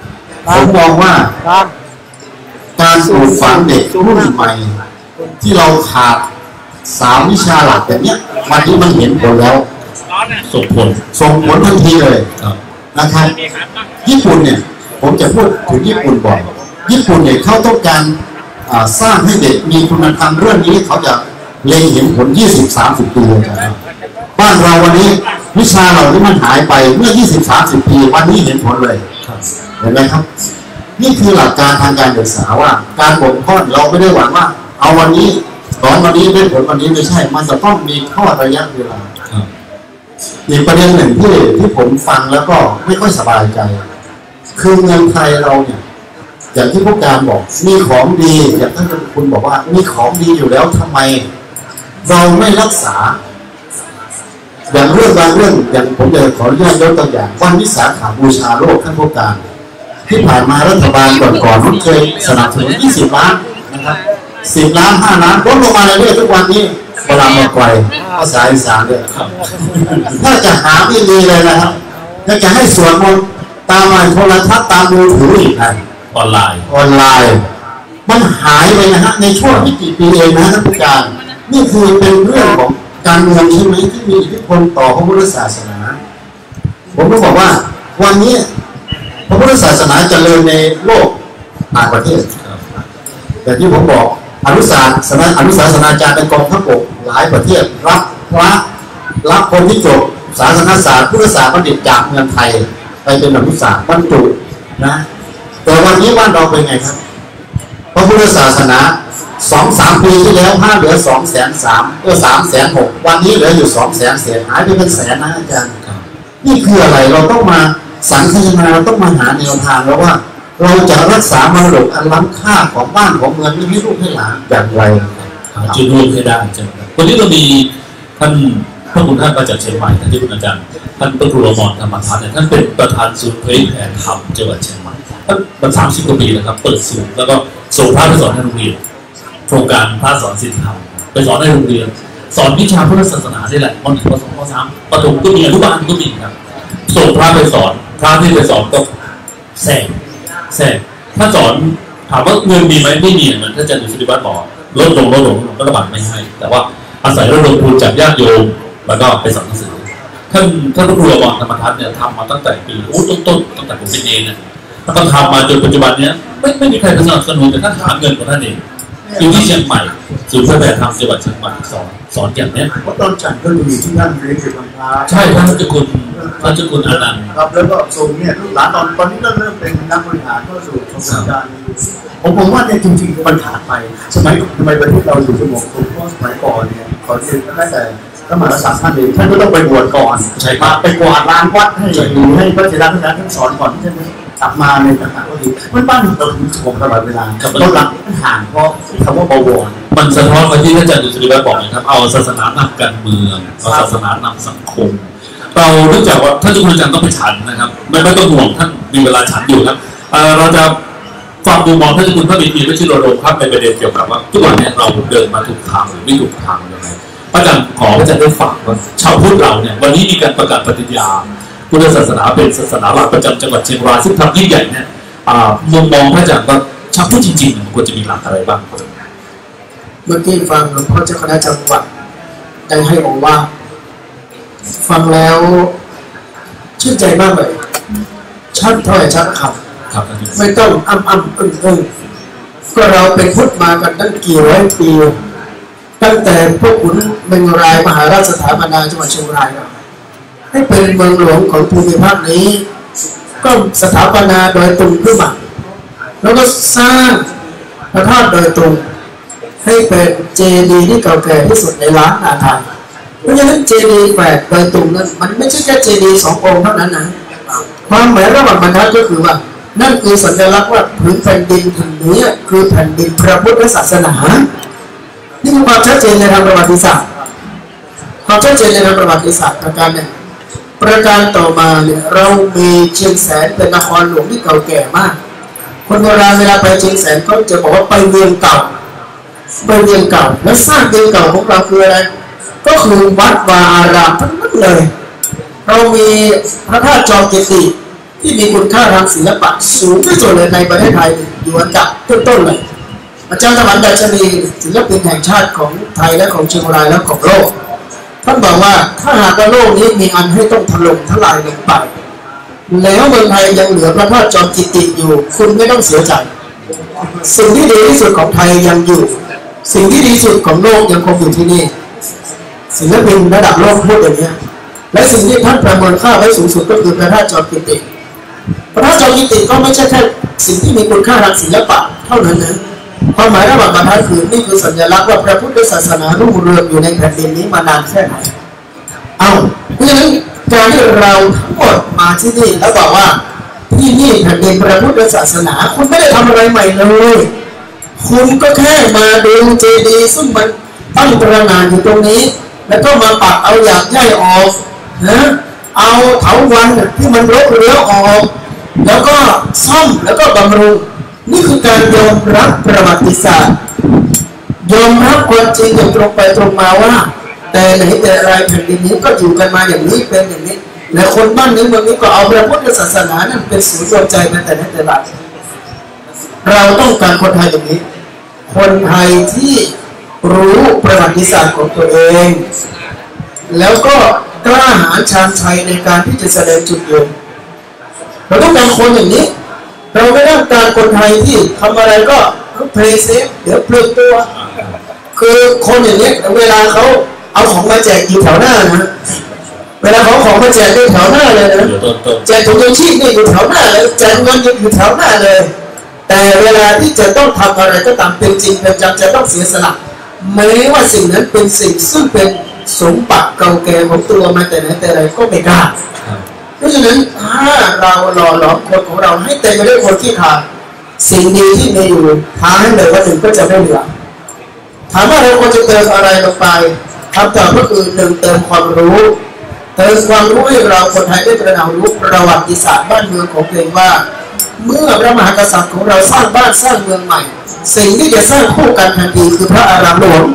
ผมมองว่าการปลูกฝังเด็กรุ่นใหม่ที่เราขาด3 วิชาหลักแบบนี้วันนี้มันเห็นผลแล้วส่งผลทันทีเลยนะครับญี่ปุ่นเนี่ยผมจะพูดถึงญี่ปุ่นบ่อยญี่ปุ่นเนี่ยเขาต้องการสร้างให้เด็กมีคุณธรรมเรื่องนี้เขาจะเล็งเห็นผล 20-30 ปีเลยครับบ้านเราวันนี้วิชาเหล่านี้มันหายไปเมื่อ 20-30 ปีวันนี้เห็นผลเลยเห็นไหมครับนี่คือหลักการทางการศึกษาว่าการบ่มเพาะเราไม่ได้หวังว่าเอาวันนี้สอนวันนี้ได้ผลวันนี้ไม่ใช่มันจะต้องมีข้อระยะเวลาอีกประเด็นหนึ่งที่ผมฟังแล้วก็ไม่ค่อยสบายใจคือเมืองไทยเราเนี่ยอย่างที่พวกการบอกมีของดีอย่างท่านคุณบอกว่ามีของดีอยู่แล้วทำไมเราไม่รักษาอย่างเรื่องบางเรื่องอย่างผมจะขออนุญาตยกตัวอย่างวันวิสาขบูชาโลกท่านพวกการที่ผ่านมารัฐบาลก่อนๆเคยสนับสนุน20 ล้านนะครับ10 ล้าน5 ล้านลดลงมาเรื่อยๆทุกวันนี้เวลามาไกลภาษาอีสานเลยถ้าจะหาไม่ดีเลยนะครับถ้าจะให้สวดมนต์ตามโทรทัศน์ตามมือถืออีกนะออนไลน์มันหายไปนะฮะในช่วงไม่กี่ปีเองนะท่านผู้การนี่คือเป็นเรื่องของการเมืองใช่ไหมที่มีอิทธิพลต่อพระพุทธศาสนาผมต้องบอกว่าวันนี้พระพุทธศาสนาเจริญในโลกต่างประเทศแต่ที่ผมบอกอนุศาสนาจารย์ในกองทัพบกหลายประเทศรับคนที่จบศาสนศาสตร์พุทธศาสตร์บัณฑิตจากเมืองไทยไปเป็นอนุศาสตร์บรรจุนะแต่วันนี้บ้านเราเป็นไงครับพระพุทธศาสนา 2-3 ปีที่แล้วเหลือ 360,000 วันนี้เหลืออยู่200,000 หายไปเป็นแสนนะอาจารย์นี่คืออะไรเราต้องมาสังคายนาเราต้องมาหาแนวทางแล้วว่าเราจะรักษามรดกอันล้ำค่าของบ้านของเมืองนี้ให้ลูกให้หลานอย่างไรจุดรวมให้ได้ใช่ไหมวันนี้เรามีท่านพระคุณท่านมาจากเชียงใหม่ท่านที่คุณอาจารย์ท่านพระครูอมรธรรมทัศน์เนี่ยท่านเป็นประธานศูนย์เผยแผ่ธรรมจังหวัดเชียงใหม่ท่านมา30 กว่าปีแล้วครับเปิดศูนย์แล้วก็ส่งพระไปสอนในโรงเรียนโครงการพระสอนศีลธรรมไปสอนในโรงเรียนสอนวิชาพุทธศาสนาได้แหละม.1 ม.2 ม.3 ประถมก็มีอนุบาลก็มีครับส่งพระไปสอนพระที่ไปสอนก็แสงถ้าสอนถามว่าเงินมีไหมไม่มีเหมือนท่านอาจารย์ดุสิตวัฒน์บอกลดลงรัฐบาลไม่ให้แต่ว่าอาศัยระดมทุนจากญาติโยมแล้วก็ไปสอนหนังสือท่านพระครูอมรธรรมทัศน์เนี่ยทำมาตั้งแต่ปีต้นตั้งแต่ผมเป็นเองเนี่ยแล้วก็ทำมาจนปัจจุบันเนี้ยไม่มีใครสนับสนุนแต่ท่านหาเงินของท่านเองอยู่ที่เชียงใหม่ศูนย์เผยแผ่ธรรมจังหวัดเชียงใหม่สอนอย่างเนี้ยเพราะตอนฉันก็มีที่นั่นเรียนอยู่บางพาใช่ท่านเจ้าคุณอนันต์ครับแล้วก็ส่งเนี่ยลูกหลานตอนนี้ก็เริ่มเป็นนักบริหารก็สู่โครงการผมว่าเนี่ยจริงๆมันขาดไปสมัยประเทศเราอยู่สงบสุขเพราะสมัยก่อนเนี่ยขอเรียนตั้งแต่พระมหากษัตริย์ท่านเองท่านก็ต้องไปบวชก่อนใช่มาไปกวาดลานวัดให้พระเจ้าท่านสอนก่อนที่จะกลับมาในต่างๆก็ดีมันบ้านเราถึงสงบตลอดเวลาเราหลังห่างเพราะคำว่าบวรมันสะท้อนไปที่ท่านอาจารย์ดุสิตวัฒน์บอกนะครับเอาศาสนานำการเมืองเอาศาสนานำสังคมเราเนื่องจากว่าท่านเจ้าคุณอาจารย์ต้องไปฉันนะครับไม่ต้องห่วงท่านมีเวลาฉันอยู่ครับเราจะฟังมุมมองท่านเจ้าคุณพระบิดาและชิโรโดมครับในประเด็นเกี่ยวกับว่าทุกวันนี้เราเดินมาถูกทางหรือไม่ถูกทางยังไงอาจารย์ขออาจารย์ได้ฝากว่าชาวพุทธเราเนี่ยวันนี้มีการประกาศปฏิญาณพุทธศาสนาเป็นศาสนาหลักประจำจังหวัดเชียงรายซึ่งทำยิ่งใหญ่เนี่ยมุมมองพระอาจารย์ว่าชาวพุทธจริงๆมันควรจะมีหลักอะไรบ้างเมื่อกี้ฟังหลวงพ่อเจ้าคณะจังหวัดได้ให้บอกว่าฟังแล้วชื่นใจมากเลยชัดถ้อยชัดคำไม่ต้องอึ้งก็เราเป็นพุทธมากันตั้งกี่ร้อยปีตั้งแต่พวกขุนเมงรายมหาราชสถาปนาจังหวัดเชียงรายให้เป็นเมืองหลวงของภูมิภาคนี้ก็สถาปนาโดยตรงขึ้นมาแล้วก็สร้างพระธาตุโดยตรงให้เป็นเจดีย์ที่เก่าแก่ที่สุดในล้านนาไทยเพราะฉะนั้นเจดีย์แฝดโดยตรงนั้นมันไม่ใช่แค่เจดีย์2 องค์เท่านั้นนะความหมายระหว่างบรรทัดก็คือว่านั่นคือสัญลักษณ์ว่าพื้นแผ่นดินแผ่นนี้คือแผ่นดินพระพุทธศาสนานี่คือความชัดเจนในทางประวัติศาสตร์ความชัดเจนในทางประวัติศาสตร์ประการหนึ่งประการต่อมาเนี่ยเรามีเชียงแสนเป็นนครหลวงที่เก่าแก่มากคนโบราณเวลาไปเชียงแสนเขาจะบอกว่าไปเมืองเก่าแล้วสร้างเมืองเก่าของเราคืออะไรก็คือวัดวาอารามทั้งนั้นเลยเรามีพระธาตุจอมเกติที่มีคุณค่าทางศิลปะสูงที่สุดเลยในประเทศไทยอยู่อันดับต้นๆเลยอาจารย์สมานดัชนีศิลปินแห่งชาติของไทยและของเชียงรายและของโลกท่านบอกว่าถ้าหากว่าโลกนี้มีอันให้ต้องถล่มทลายลงไปแล้วเมืองไทยยังเหลือพระธาตุจอมกิติอยู่คุณไม่ต้องเสียใจสิ่งที่ดีที่สุดของไทยยังอยู่สิ่งที่ดีที่สุดของโลกยังคงอยู่ที่นี่ศิลปินระดับโลกพูดอย่างนี้และสิ่งที่ท่านประเมินค่าไว้สูงสุดก็คือพระธาตุจอมกิติพระธาตุจอมกิติก็ไม่ใช่แค่สิ่งที่มีคุณค่าทางศิลปะเท่านั้นนะความหมายระหว่างบรรทัดคือนี่คือสัญลักษณ์ว่าพระพุทธศาสนารุ่งเรืองอยู่ในแผ่นดินนี้มานานแค่ไหนเพราะฉะนั้นการที่เราทั้งหมดมาที่นี่แล้วบอกว่าที่นี่แผ่นดินพระพุทธศาสนาคุณไม่ได้ทำอะไรใหม่เลยคุณก็แค่มาดูเจดีย์ซึ่งมันตั้งตระหง่านอยู่ตรงนี้แล้วก็มาปักเอาหยาบย่ายออกนะเอาเถาวัลย์ที่มันรกเรื้อออกแล้วก็ซ่อมแล้วก็บำรุงนี่คือการยอมรับประวัติศาสตร์ยอมรับความจริงอย่างตรงไปตรงมาว่าแต่ไหนแต่ไรแผ่นดินนี้ก็อยู่กันมาอย่างนี้เป็นอย่างนี้และคนบ้านนี้เมืองนี้ก็เอาพระพุทธศาสนานั้นเป็นศูนย์รวมใจมาแต่ไหนแต่ไรเราต้องการคนไทยอย่างนี้คนไทยที่รู้ประวัติศาสตร์ของตัวเองแล้วก็กล้าหาญชาญชัยในการที่จะแสดงจุดยืนเราต้องการคนอย่างนี้เราไม่ต้องการคนไทยที่ทำอะไรก็เพลย์เซฟเดี๋ยวเปลือกตัวคือคนอย่างนี้เวลาเขาเอาของมาแจกอยู่แถวหน้านะเวลาเขาของมาแจกอยู่แถวหน้าเลยนะแจกถุงยางชีพนี่อยู่แถวหน้าเลยแจกเงินอยู่แถวหน้าเลยแต่เวลาที่จะต้องทำอะไรก็ตามเป็นจริงเป็นจังจะต้องเสียสละแม้ว่าสิ่งนั้นเป็นสิ่งซึ่งเป็นสมบัติเก่าแก่ของตัวมาแต่ไหนแต่ไรก็ไม่กล้าเพราะฉะนั้นถ้าเราหล่อหลอมคนของเราให้เต็มไปด้วยคนที่ขาดสิ่งดีที่มีอยู่หาให้เลยว่าถึงก็จะไม่เหลือถามว่าเราควรจะเติมอะไรลงไปคำตอบก็คือหนึ่งเติมความรู้เติมความรู้ให้เราคนไทยได้ตระหนักรู้ประวัติศาสตร์บ้านเมืองของตัวเองว่าเมื่อพระมหากษัตริย์ของเราสร้างบ้านสร้างเมืองใหม่สิ่งที่จะสร้างคู่กันทันทีคือพระอารามหลวง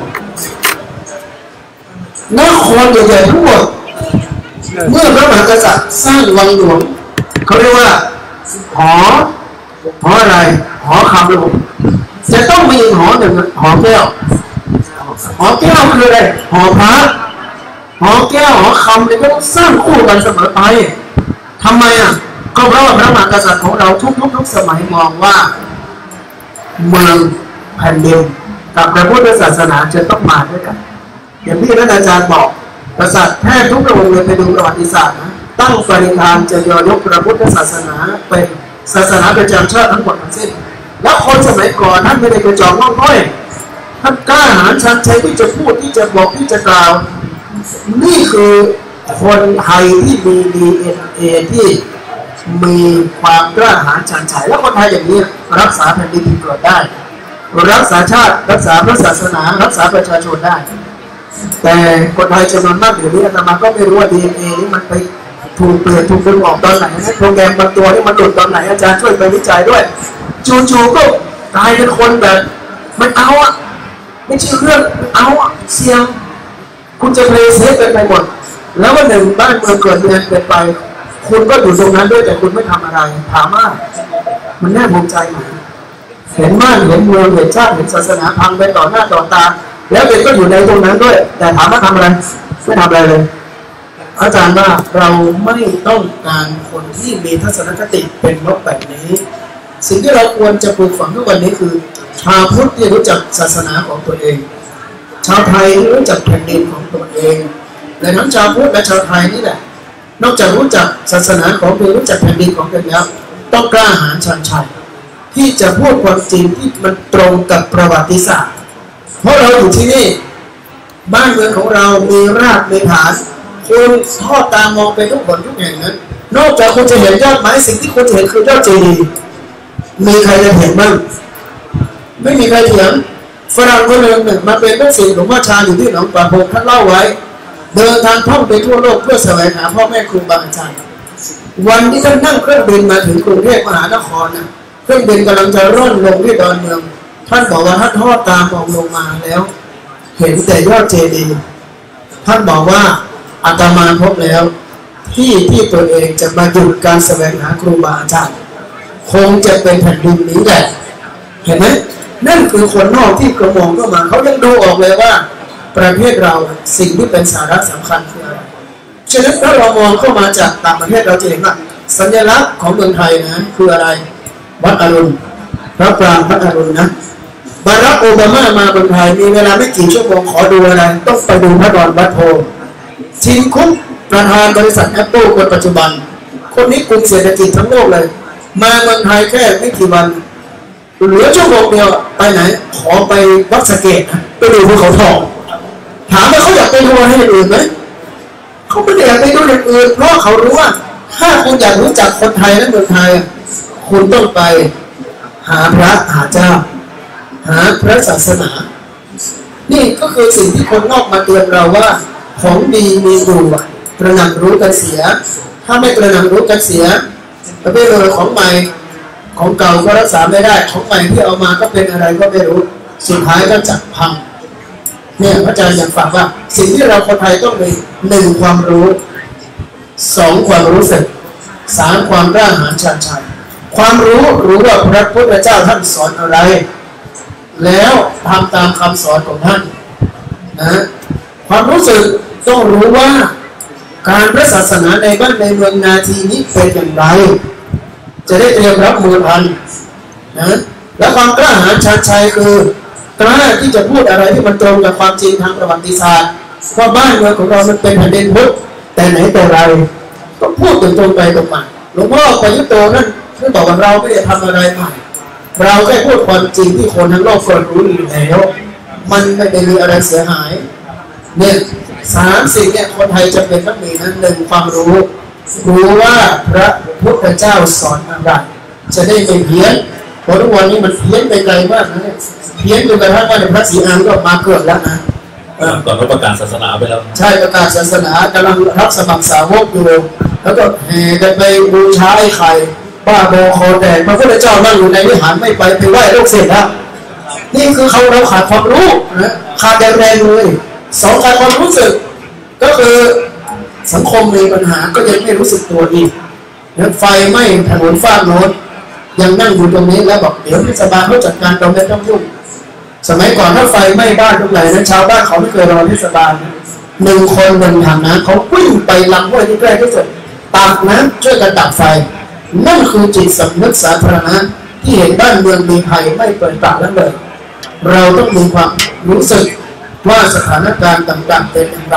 นครใหญ่ๆทั้งหมดเมื่อพระมหากษัตริย์สร้างวังหลวงเขาเรียกว่าหออะไรหอคำหลวงจะต้องมีหอหนึ่งหอแก้วคืออะไรหอพระหอแก้วหอคำเนี่ยก็ต้องสร้างคู่กันเสมอไปทำไมก็เพราะว่าพระมหากษัตริย์ของเราทุกสมัยมองว่าเมืองแผ่นดินกับพระพุทธศาสนาจะต้องมาด้วยกันอย่างที่ท่านอาจารย์บอกกษัตริย์แทบทุกพระองค์เลยไปดูประวัติศาสตร์นะตั้งปณิธานจะยกพระพุทธศาสนาเป็นศาสนาประจำชาติทั้งหมดทั้งสิ้นแล้วคนสมัยก่อนท่านไม่ได้กระจอกงอกง่อยท่านกล้าหาญชันชัยที่จะพูดที่จะบอกที่จะกล่าวนี่คือคนไทยที่มี DNA ที่มีความกล้าหาญชันชัยแล้วคนไทยอย่างนี้รักษาแผ่นดินที่เกิดได้รักษาชาติรักษาพระศาสนารักษาประชาชนได้แต่คนไทยจำนวนมากเดี๋ยวนี้อาตมาก็ไม่รู้ว่า DNA นี้มันไปถูกเปลี่ยนถูกดึงออกตอนไหนโปรแกรมบางตัวนี่มันหลุดตอนไหนอาจารย์ช่วยไปวิจัยด้วยจู่ๆก็กลายเป็นคนแบบมันเอาไม่ใช่เรื่องเอาเสี่ยงคุณจะเพลย์เซฟไปหมดแล้ววันหนึ่งบ้านเมืองเกิดเรือนเป็นไปคุณก็อยู่ตรงนั้นด้วยแต่คุณไม่ทำอะไรถามว่ามันน่าภูมิใจไหมเห็นบ้านเห็นเมืองเห็นชาติเห็นศาสนาพังไปต่อหน้าต่อตาแล้วเด็กก็อยู่ในตรงนั้นด้วยแต่ถามว่าทำอะไรไม่ทำอะไรเลยอาจารย์ว่าเราไม่ต้องการคนที่มีทัศนคติเป็นลบแบบนี้สิ่งที่เราควรจะปลูกฝังทุกวันนี้คือชาวพุทธที่รู้จักศาสนาของตัวเองชาวไทยที่รู้จักแผ่นดินของตัวเองและทั้งชาวพุทธและชาวไทยนี่แหละนอกจากรู้จักศาสนาของตัวเองรู้จักแผ่นดินของตัวเองแล้วต้องกล้าหาญชันชัยที่จะพูดความจริงที่มันตรงกับประวัติศาสตร์เพราะเราอยู่ที่นี่บ้านเมืองของเรามีรากมีฐานคุณทอดตามองไปทุกคนทุกแห่งนั้นนอกจากคุณจะเห็นยอดไม้สิ่งที่คุณเห็นคือยอดเจดีย์มีใครจะเห็นบ้างไม่มีใครเถียงฝรั่งคนหนึ่งมาเป็นลูกศิษย์หลวงพ่อชาอยู่ที่หนองป่าพงท่านเล่าไว้เดินทางท่องไปทั่วโลกเพื่อแสวงหาพ่อแม่ครูบาอาจารย์วันที่ท่านนั่งเครื่องบินมาถึงกรุงเทพมหานครเครื่องบินกำลังจะร่อนลงที่ดอนเมืองท่านบอกว่าท่านทอดตามองลงมาแล้วเห็นแต่ยอดเจดีย์ท่านบอกว่าอาตมาพบแล้วทที่ตัวเองจะมาหยุดการแสวงหาครูบาอาจารย์คงจะเป็นแผ่นดินนี้แหละเห็นไหมนั่นคือคนนอกที่กระมองเข้ามาเขายังดูออกเลยว่าประเทศเราสิ่งที่เป็นสาระสำคัญคืออะไรฉะนั้นถ้าเรามองเข้ามาจากต่างประเทศเราจะเห็นว่าสัญลักษณ์ของเมืองไทยนะคืออะไรวัดอรุณพระปรางวัดอรุณนะบารักโอบามามาเมืองไทยมีเวลาไม่กี่ชั่วโมงขอดูอะไรต้องไปดูพระดอนวัดโพทีมคุกประธานบริษัทแอปเปิลคนปัจจุบันคนนี้กลุ่มเศรษฐกิจทั้งโลกเลยมาเมืองไทยแค่ไม่กี่วันเหลือชั่วโมงเดียวไปไหนขอไปวัดสะเกษไปดูภูเขาทองถามว่าเขาอยากไปดูอะไรอื่นไหมเขาไม่ได้อยากไปดูอย่างอื่นเพราะเขารู้ว่าถ้าคุณอยากรู้จักคนไทยและเมืองไทยคุณต้องไปหาพระหาเจ้าหาพระศาสนานี่ก็คือสิ่งที่คนนอกมาเตือนเราว่าของดีมีอยู่ตระหนักรู้กันเสียถ้าไม่ตระหนักรู้กันเสียประเภทเลยของใหม่ของเก่าก็รักษาไม่ได้ของใหม่ที่เอามาก็เป็นอะไรก็ไม่รู้สุดท้ายก็จับพังเนี่ยพระอาจารย์อยากฝากว่าสิ่งที่เราคนไทยต้องมี1ความรู้2ความรู้สึก3ความกล้าหาญชาญชัยความรู้ว่าพระพุทธเจ้าท่านสอนอะไรแล้วทำตามคำสอนของท่านนะความรู้สึกต้องรู้ว่าการพระศาสนาในบ้านในเมืองนาทีนี้เป็นอย่างไรจะได้เตรียมรับมือทันนะและความกล้าหาญชาญชัยคือกล้าที่จะพูดอะไรที่มันตรงกับความจริงทางประวัติศาสตร์ว่าบ้านเมืองของเรามันเป็นแผ่นดินพุทธแต่ไหนแต่ไรก็พูดตรงไปตรงมาหลวงพ่อประยุทธ์โตนั่นท่านบอกว่าเราไม่ได้ทำอะไรใหม่เราแค่พูดความจริงที่คนทั้งโลกควรรู้อยู่แล้วมันไม่ได้มีอะไรเสียหายเนี่ย3 สิ่งเนี่ยคนไทยจะเป็นต้องมีนั้น1ความรู้ว่าพระพุทธเจ้าสอนอะไรจะได้ไม่เพี้ยนเพราะทุกวันนี้มันเพี้ยนไปไกลมากนะเนี่ยเพี้ยนจนกระทั่งว่าในพระศรีอานก็มาเกิดแล้วนะก่อนเขาประกาศศาสนาไปแล้วใช่ประกาศศาสนากำลังรับสมัครสาวกอยู่แล้วก็แห่กันไปบูชาไอ้ไข่บ้าบอคอแดงพระพุทธเจ้านั่งอยู่ในวิหารไม่ไปไหว้โลกเสร็จแล้วนี่คือเราขาดความรู้นะขาดแรงเลย2ขาดความรู้สึกก็คือสังคมมีปัญหาก็ยังไม่รู้สึกตัวอีกไฟไหม้ถนนฟาดโน้นยังนั่งอยู่ตรงนี้แล้วบอกเดี๋ยวเทศบาลเขาจัดการตรงนี้ต้องยุ่งสมัยก่อนถ้าไฟไหม้บ้านตรงไหนนั้นชาวบ้านเขาไม่เคยรอเทศบาล1 คน1 ถังน้ำเขาวิ่งไปลำห้วยที่ใกล้ที่สุดตักน้ำช่วยกันดับไฟนั่นคือจิตสำนึกสาธารณะที่เห็นบ้านเมืองมีภัยไม่เปิดปากแล้วเลยเราต้องมีความรู้สึกว่าสถานการณ์ต่างๆเป็นอย่างไร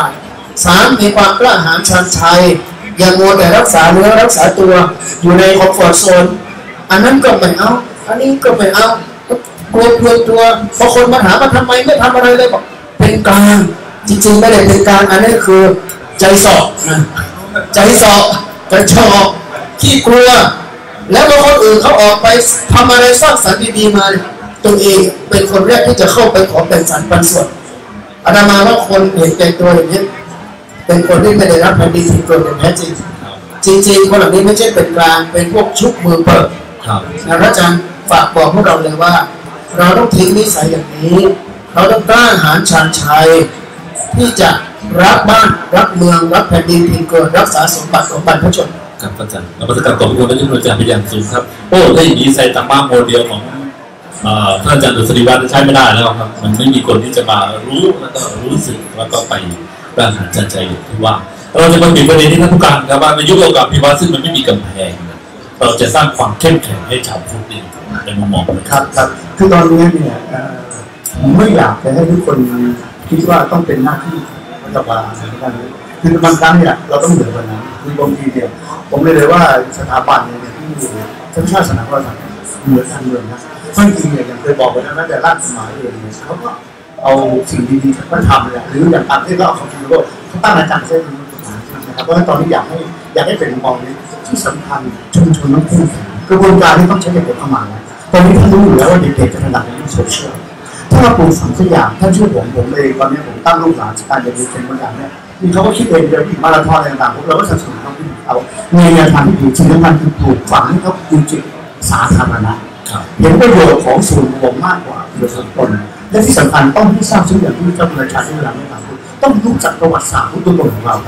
3มีความกล้าหาญชาญชัยอย่ามัวแต่รักษาเนื้อรักษาตัวอยู่ในคอมฟอร์ตโซนอันนั้นก็ไม่เอาอันนี้ก็ไม่เอากลัวตัวพอคนมาถามว่าทำไมไม่ทำอะไรเลยบอกเป็นกลางจริงๆไม่ได้เป็นกลางอันนี้คือใจสอบนะใจสอบกระชอกขี้กลัวแล้วพอคนอื่นเขาออกไปทำอะไรสร้างสรรค์ดีๆมาตัวเองเป็นคนแรกที่จะเข้าไปขอแบ่งสรรปันส่วนอาตมาว่าคนเห็นแก่ตัวอย่างนี้เป็นคนที่ไม่ได้รับแผ่นดินที่เกิดอย่างแท้จริงจริงๆคนเหล่านี้ไม่ใช่เป็นกลางเป็นพวกชุบมือเปิดนะพระอาจารย์ฝากบอกพวกเราเลยว่าเราต้องทิ้งนิสัยอย่างนี้เราต้องกล้าหาญชาญชัยที่จะรักบ้านรักเมืองรักแผ่นดินที่เกิดรักษาสมบัติของบรรพชนครับอาจารย์เราประกาศตบมือและยื่นอาจารย์เป็นอย่างสูงครับโอ้ถ้าอย่างนี้ใส่ตามบ้านโมเดลของท่านอาจารย์ดุษฎีวัฒน์ใช้ไม่ได้แล้วครับมันไม่มีคนที่จะมารู้แล้วก็รู้สึกแล้วก็ไปกล้าหาญชาญชัยอย่างที่ว่าเราจะมาถึงประเด็นที่ท่านผู้การครับว่าในยุคโลกาภิวัตน์ซึ่งมันไม่มีกำแพงเราจะสร้างความเข้มแข็งให้ชาวพุทธในมุมมองครับคือตอนนี้เนี่ยผมไม่อยากจะให้ทุกคนคิดว่าต้องเป็นหน้าที่รัฐบาลคือบางครั้งเนี่ยเราต้องเหนือกว่านั้นคือบางทีเนี่ยผมเลยว่าสถาบันเนี่ยที่ทั้งชาติศาสนาพระศาสนาเหนือการเมืองนะบางทีเนี่ยอย่างเคยบอกไว้แล้วนะแต่ราชสมัยเองเนี่ยเขาก็เอาสิ่งดีๆมาทำเลยหรืออย่างต่างที่เราเอาของจริงก็เขาตั้งอาจารย์เส้นนะครับเพราะฉะนั้นตอนนี้อยากให้เป็นมองนี้ที่สำคัญชุมชนต้องพูดกระบวนการที่ต้องใช้เด็กๆเข้ามานะตอนนี้ท่านรู้อยู่แล้วว่าเด็กๆจะถนัดในเรื่องโซเชียลถ้าเราปลูกฝังสักอย่างท่านช่วยผมเองตอนนี้ผมตั้งลูกหลานการเรียนรู้เป็นบางอย่างเนี่ยมีเขาก็คิดเองเดี๋ยวอีกมาราธอนอะไรต่างๆเราก็สนับสนุนเขาในแนวทางที่ดีสิ่งสำคัญคือปลูกฝังให้เขาดูจิตสาธารณะเห็นประโยชน์ของส่วนรวมมากกว่าประโยชน์ส่วนตนและที่สำคัญต้องที่ทราบซึ้งอย่างที่เจ้าคุณอาจารย์ที่เราไม่ทำต้องรู้จักประวัติศาสตร์ของตัวตนของเราครับ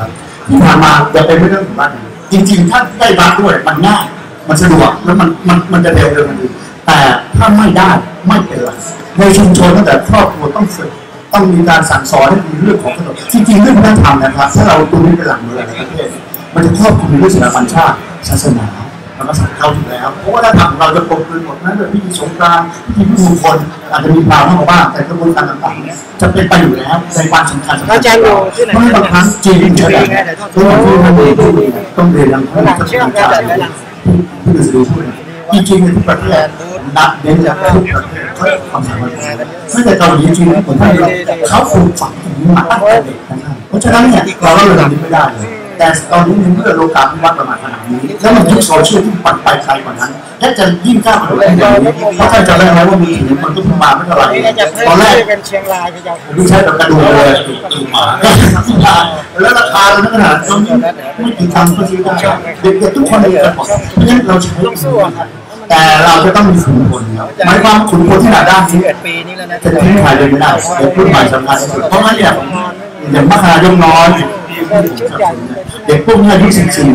ที่ผ่านมาจะเป็นเรื่องของบ้านจริงๆถ้าได้บ้านด้วยมันง่ายมันสะดวกแล้วมันจะเร็วมันดีแต่ถ้าไม่ได้ไม่เป็นไรในชุมชนตั้งแต่ครอบครัวต้องมีการสั่งสอนให้มีเรื่องของขนบจริงๆเรื่องวัฒนธรรมนะครับถ้าเราตัวนี้เป็นหลักเมืองในประเทศมันจะครอบคลุมเรื่องสถาบันชาติศาสนาเราก็สั่งเข้าถึงแล้วเพราะว่าถ้าทำเราจะปกคลุมหมดนั้นเลยพิธีสงกรานต์พิธีมงคลอาจจะมีพราวมากบ้างแต่กระบวนการต่างๆจะเป็นไปอยู่แล้วในวันสำคัญเพราะบางครั้งจริงใช่ไหมเพราะบางทีมันต้องเรียนอย่างที่ต้องการที่จะดูพูดจริงๆในทุกประเทศนักเน้นจากทุกประเทศเขาความสามารถไม่แต่เกาหลีจริงๆคนไทยเขาปลูกฝังอย่างนี้มาตั้งแต่เด็กนะครับเพราะฉะนั้นเนี่ยเราเล่าเรื่องนี้ไม่ได้เลยแต่ตอนนี้เมื่อโลกาภิวัตน์ประมาณขนาดนี้แล้วมันยุคโซเชียลที่ปั่นไปไกลกว่านั้นแค่จะยิ่งก้าวไปกว่านี้เพราะท่านจะได้ไหมว่ามีถึงมันก็ประมาณไม่เท่าไหร่ตอนแรกเป็นเชียงรายดูใช้แบบกระดูกเลยดูหมาแล้วราคาขนาดตอนนี้ไม่กี่คำก็ซื้อได้เด็กๆทุกคนเลยเพราะฉะนั้นเราใช้แต่เราจะต้องมีขุนพลหมายความขุนพลที่หนาด้านนี้จะทิ้งใครเลยไม่ได้เด็กรุ่นใหม่สำคัญที่สุดเพราะงั้นอย่างมหาย่อมน้อยเด็กพวกนี้อายุ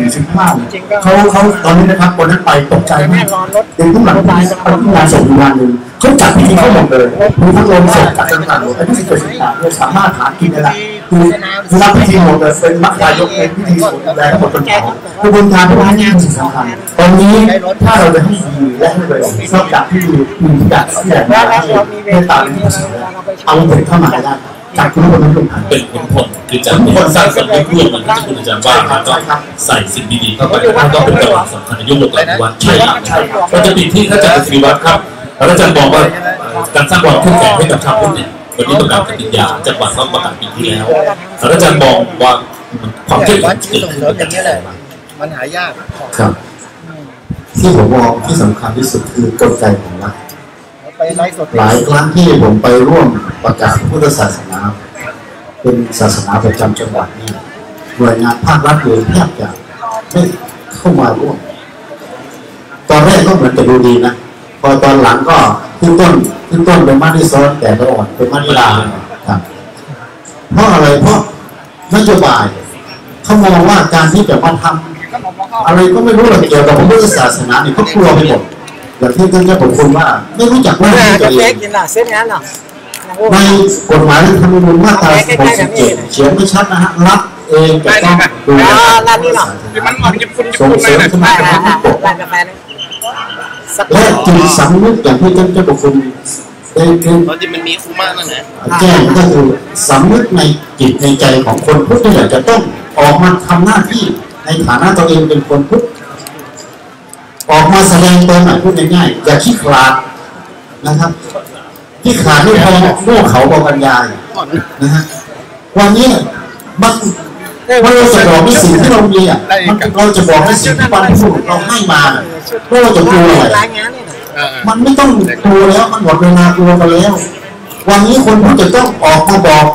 14-15เขาตอนนี้นะครับคนนั้นไปตกใจมากเด็กทุกหลังไปที่งานศพงานหนึ่งเขาจัดพิธีเข้าหมดเลยมีทั้งโรงศพจัดต่างๆอายุ14-15เลยสามารถหากินได้ละคือรับพิธีหมดเลยเป็นมัคคายกเป็นพิธีสวดแรงทั้งหมดเป็นเขากระบวนการพวกนี้สิ่งสำคัญตอนนี้ถ้าเราจะให้ดีและให้ประโยชน์นอกจากที่มีการที่อยากให้ตามที่เอาเด็กเข้ามาได้จากคุณคนนั้นลงไปเป็นผลผลคือจากคนสร้างสรรค์ให้พูดมันที่คุณอาจารย์ว่ามันก็ใส่สิ่งดีๆเข้าไปแล้วก็เป็นกำลังสำคัญในยุคโลกาภิวัตน์ใช่ก็จะติดที่ท่านอาจารย์ศิริวัฒน์ครับอาจารย์บอกว่าการสร้างความเข้มแข็งให้กับชาวพุทธเนี่ยวันนี้ต้องการปฏิญญาจังหวัดต้องประกาศปีที่แล้วอาจารย์บอกว่าความเข้มแข็งเกิดขึ้นอย่างนี้แหละมันหายากครับที่ผมมองที่สำคัญที่สุดคือกลไกของรัฐหลายครั้งที่ผมไปร่วมประกาศพุทธศาสนาเป็นศาสนาประจำจังหวัดนี้หน่วยงานภาครัฐเลยแทบจะไม่เข้ามาร่วมตอนแรกก็เหมือนจะดูดีนะพอตอนหลังก็ขึ้นต้นเป็นมาที่ซ้อนแต่ก็อ่อนเป็นมาที่ลาครับเพราะอะไรเพราะนโยบายเขามองว่าการที่จะมาทำอะไรก็ไม่รู้เกี่ยวกับพุทธศาสนาเนี่ยเขากลัวไปหมดอย่างที่ท่านจะบอกคนว่าไม่รู้จักว่าจะเองในกฎหมายรัฐธรรมนูญมาตรา67เขียนไม่ชัดนะฮะรัฐเองจะต้องดูแลส่งเสริมสนับสนุนทุกกฎและจิตสำนึกอย่างที่ท่านจะบอกคนได้มันมีคูม่านั่นแหละแจ้งก็คือสำนึกในจิตในใจของคนพุทธที่อยากจะต้องออกมาทำหน้าที่ในฐานะตัวเองเป็นคนพุทธออกมาแสดงตนหน่อยพูดง่ายๆอย่าขี้ขลาดนะครับขี้ขลาดไม่พอโง่เขาบอกปัญญานะฮะวันนี้เราจะบอกในสิ่งที่เรามีอ่ะเราจะบอกในสิ่งที่บรรพบุรุษเราให้มาเราจะกลัวอะไรมันไม่ต้องกลัวแล้วมันหมดเวลากลัวไปแล้ววันนี้คนพุทธจะต้องออกมาบอก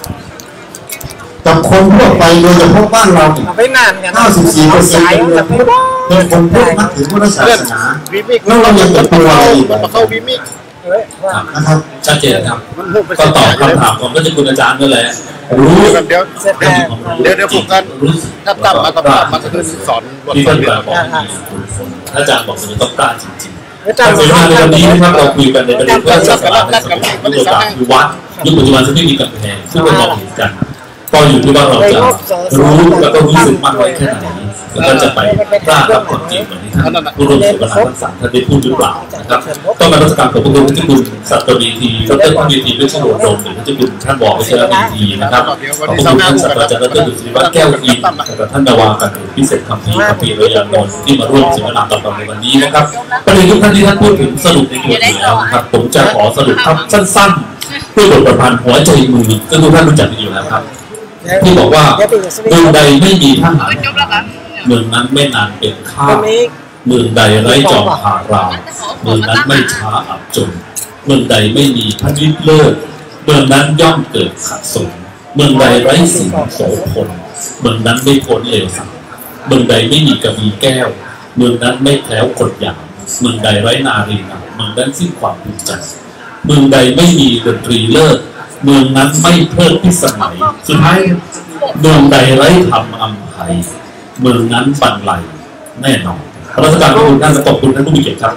กับคนทั่วไปโดยเฉพาะบ้านเราเนี่ย94%เป็นคนพุทธนับถือพุทธศาสนาแล้วเรายังจะกลัวอะไรอีกนะครับชัดเจนครับก็ตอบคำถามของท่านคุณอาจารย์นั่นแหละรู้เดี๋ยวผมกันตั้มมาตอบมาคือสอนที่ท่านบอกอาจารย์บอกว่าต้องกล้าจริงๆการสื่อสารในวันนี้นะครับเราคุยกันในประเด็นเรื่องศาสนาในโลกาภิวัตน์ยุคปัจจุบันซึ่งไม่มีกำแพงซึ่งเรามองเห็นกันก็อยู่ที่ว่าเราจะรู้แล้วก็รู้สึกมากน้อยแค่ไหนแล้วก็จะไปกล้ารับความจริงเหมือนที่ท่านผู้ร่วมเสวนาทั้งสามท่านได้พูดหรือเปล่านะครับต้องการรัชการของพระคุณที่คุณสัตว์ดีทีดรดีทีด้วยชื่อโดมหรือที่คุณท่านบอกไม่ใช่ดีทีนะครับขอบคุณท่านศาสตราจารย์ดร.ศิริวัฒน์แก้วอินกับท่านดาวากันพิเศษคำพีคำพีระยะนนท์ที่มาร่วมเสวนาต่อในวันนี้นะครับประเด็นทุกท่านที่ท่านพูดถึงสรุปในตัวอยู่แล้วครับผมจะขอสรุปครับสั้นๆด้วยบทประพันธ์หัวใจมือซึ่งทุกท่านรู้จักอยู่แล้วครับที่บอกว่าเมืองใดไม่มีทหารเมืองนั้นไม่นานเป็นข้าเมืองใดไร้จอมพารามเมืองนั้นไม่ช้าอับจนเมืองใดไม่มีพระฤทธิ์เลิศเมืองนั้นย่อมเกิดขัดสนเมืองใดไร้สิ่งโสพลเมืองนั้นไม่พ้นเลวทรามเมืองใดไม่มีกระบี่แก้วเมืองนั้นไม่แคล้วกดหยาบเมืองใดไร้นารีงามเมืองนั้นสิ้นความภูมิใจเมืองใดไม่มีดนตรีเลิศเมืองนั้นไม่เพิ่มพิสมัยสุดท้ายเมืองใดไร้ธรรมอำไพเมืองนั้นบันไลแน่นอนรัชการขอบคุณท่านขอบคุณท่านผู้มีเกียรติครับ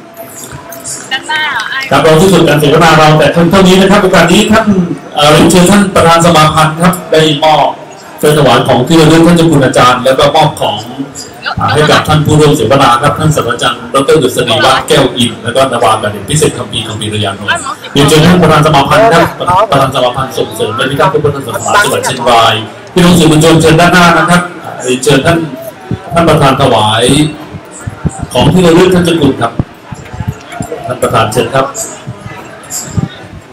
ครับเราที่สุดการเสวนาเราแต่เท่านี้นะครับโอกาสนี้ท่านเรียนเชิญท่านประธานสมาพันธ์ครับได้มอบเสื้อถวายของที่ระลึกท่านเจ้าคุณอาจารย์แล้วก็มอบของให้กับท่านผู้ร่วมเสวนาครับท่านศาสตราจารย์ดร.ดุษฎีวัฒน์แก้วอินแล้วก็นาวากาศเอกพิเศษคัมภีร์ระยานนท์เรียนเชิญท่านประธานสมาพันธ์ครับประธานสมาพันธ์ส่งเสริมและพิทักษ์พุทธศาสนาจังหวัดเชียงรายพี่น้องสื่อมวลชนเชิญด้านหน้านะครับเรียนเชิญท่านประธานถวายของที่ระลึกท่านเจ้าคุณครับท่านประธานเชิญครับ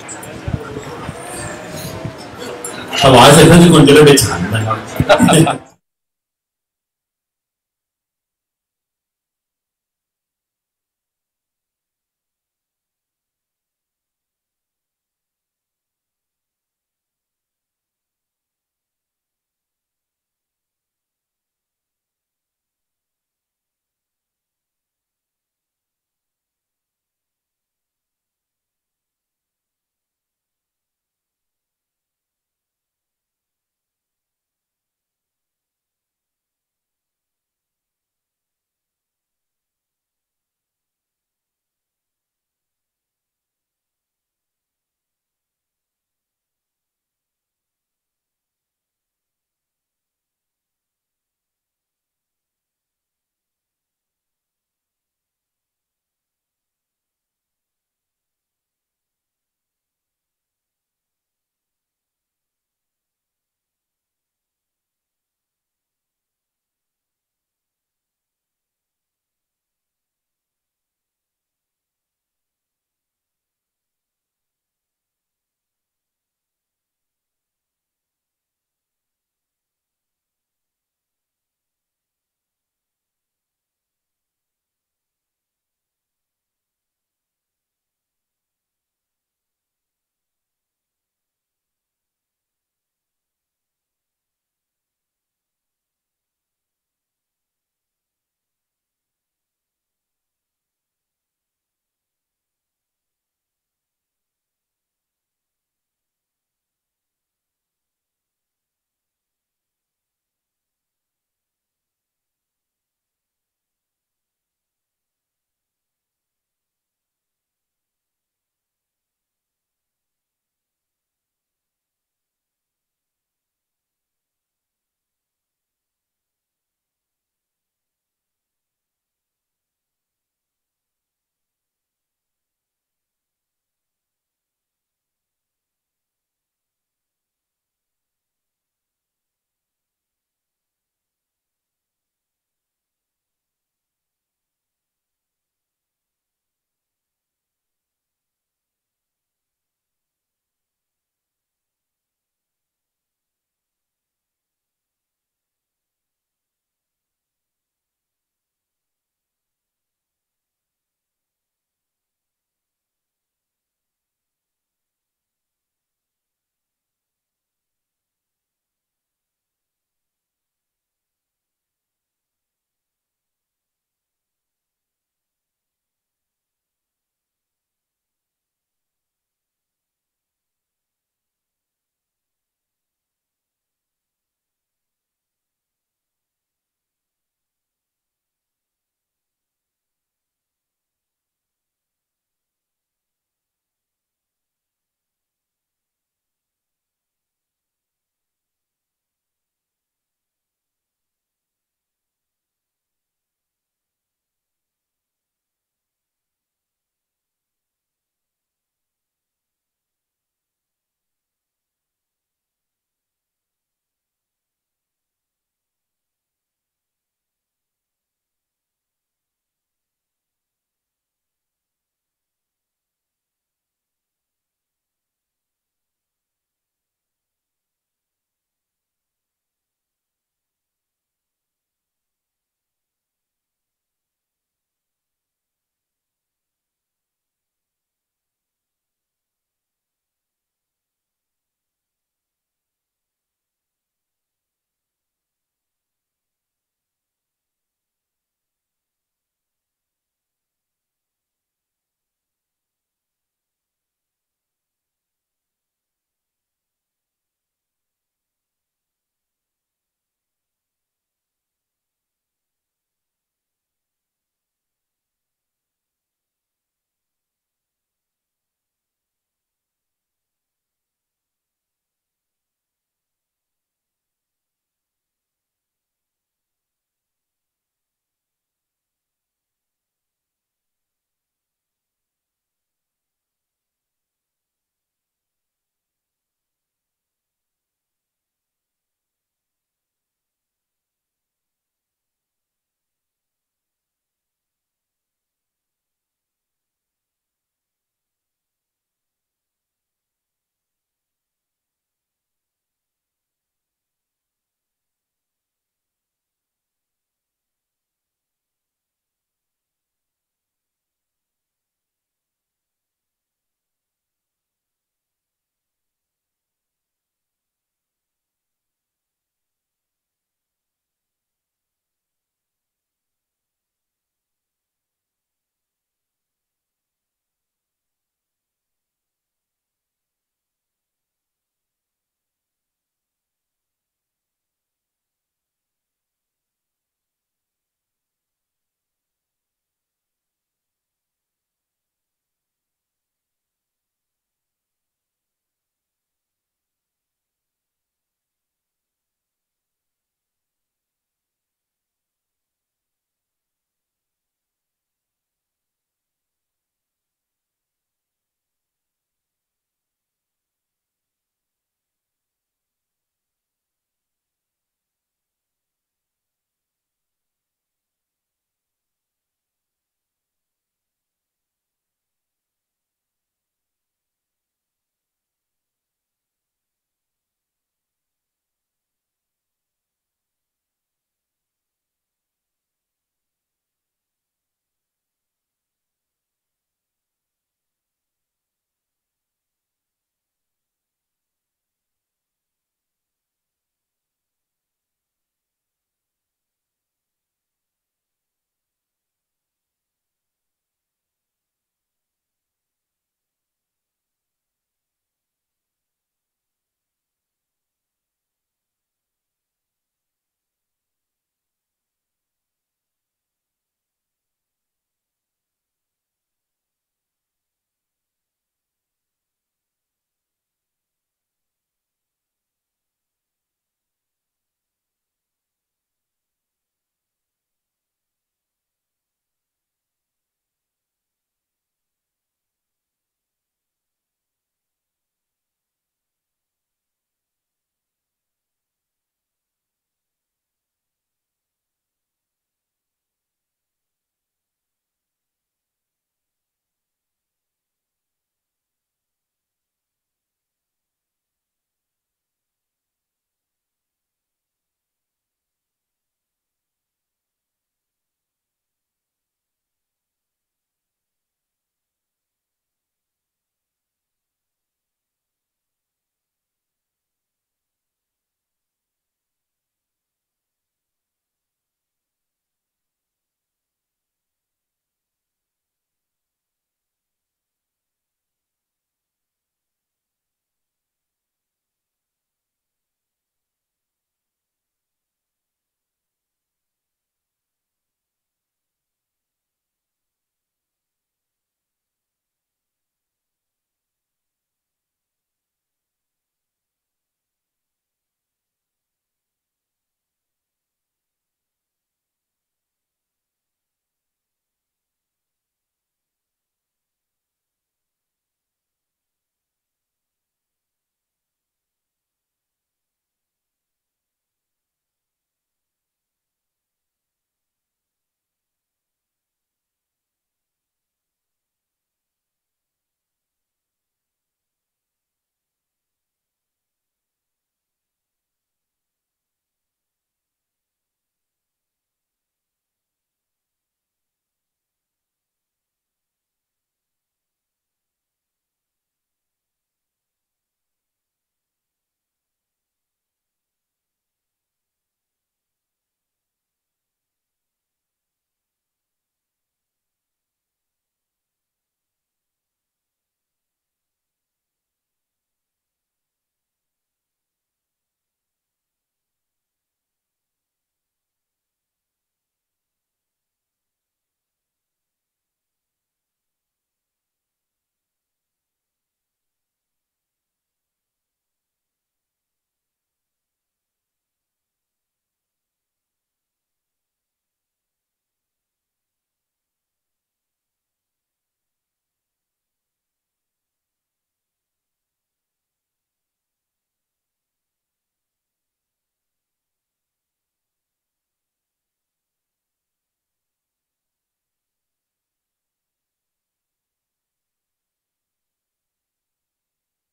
ถวายเสร็จท่านเจ้าคุณจะได้ไปฉันนะครับ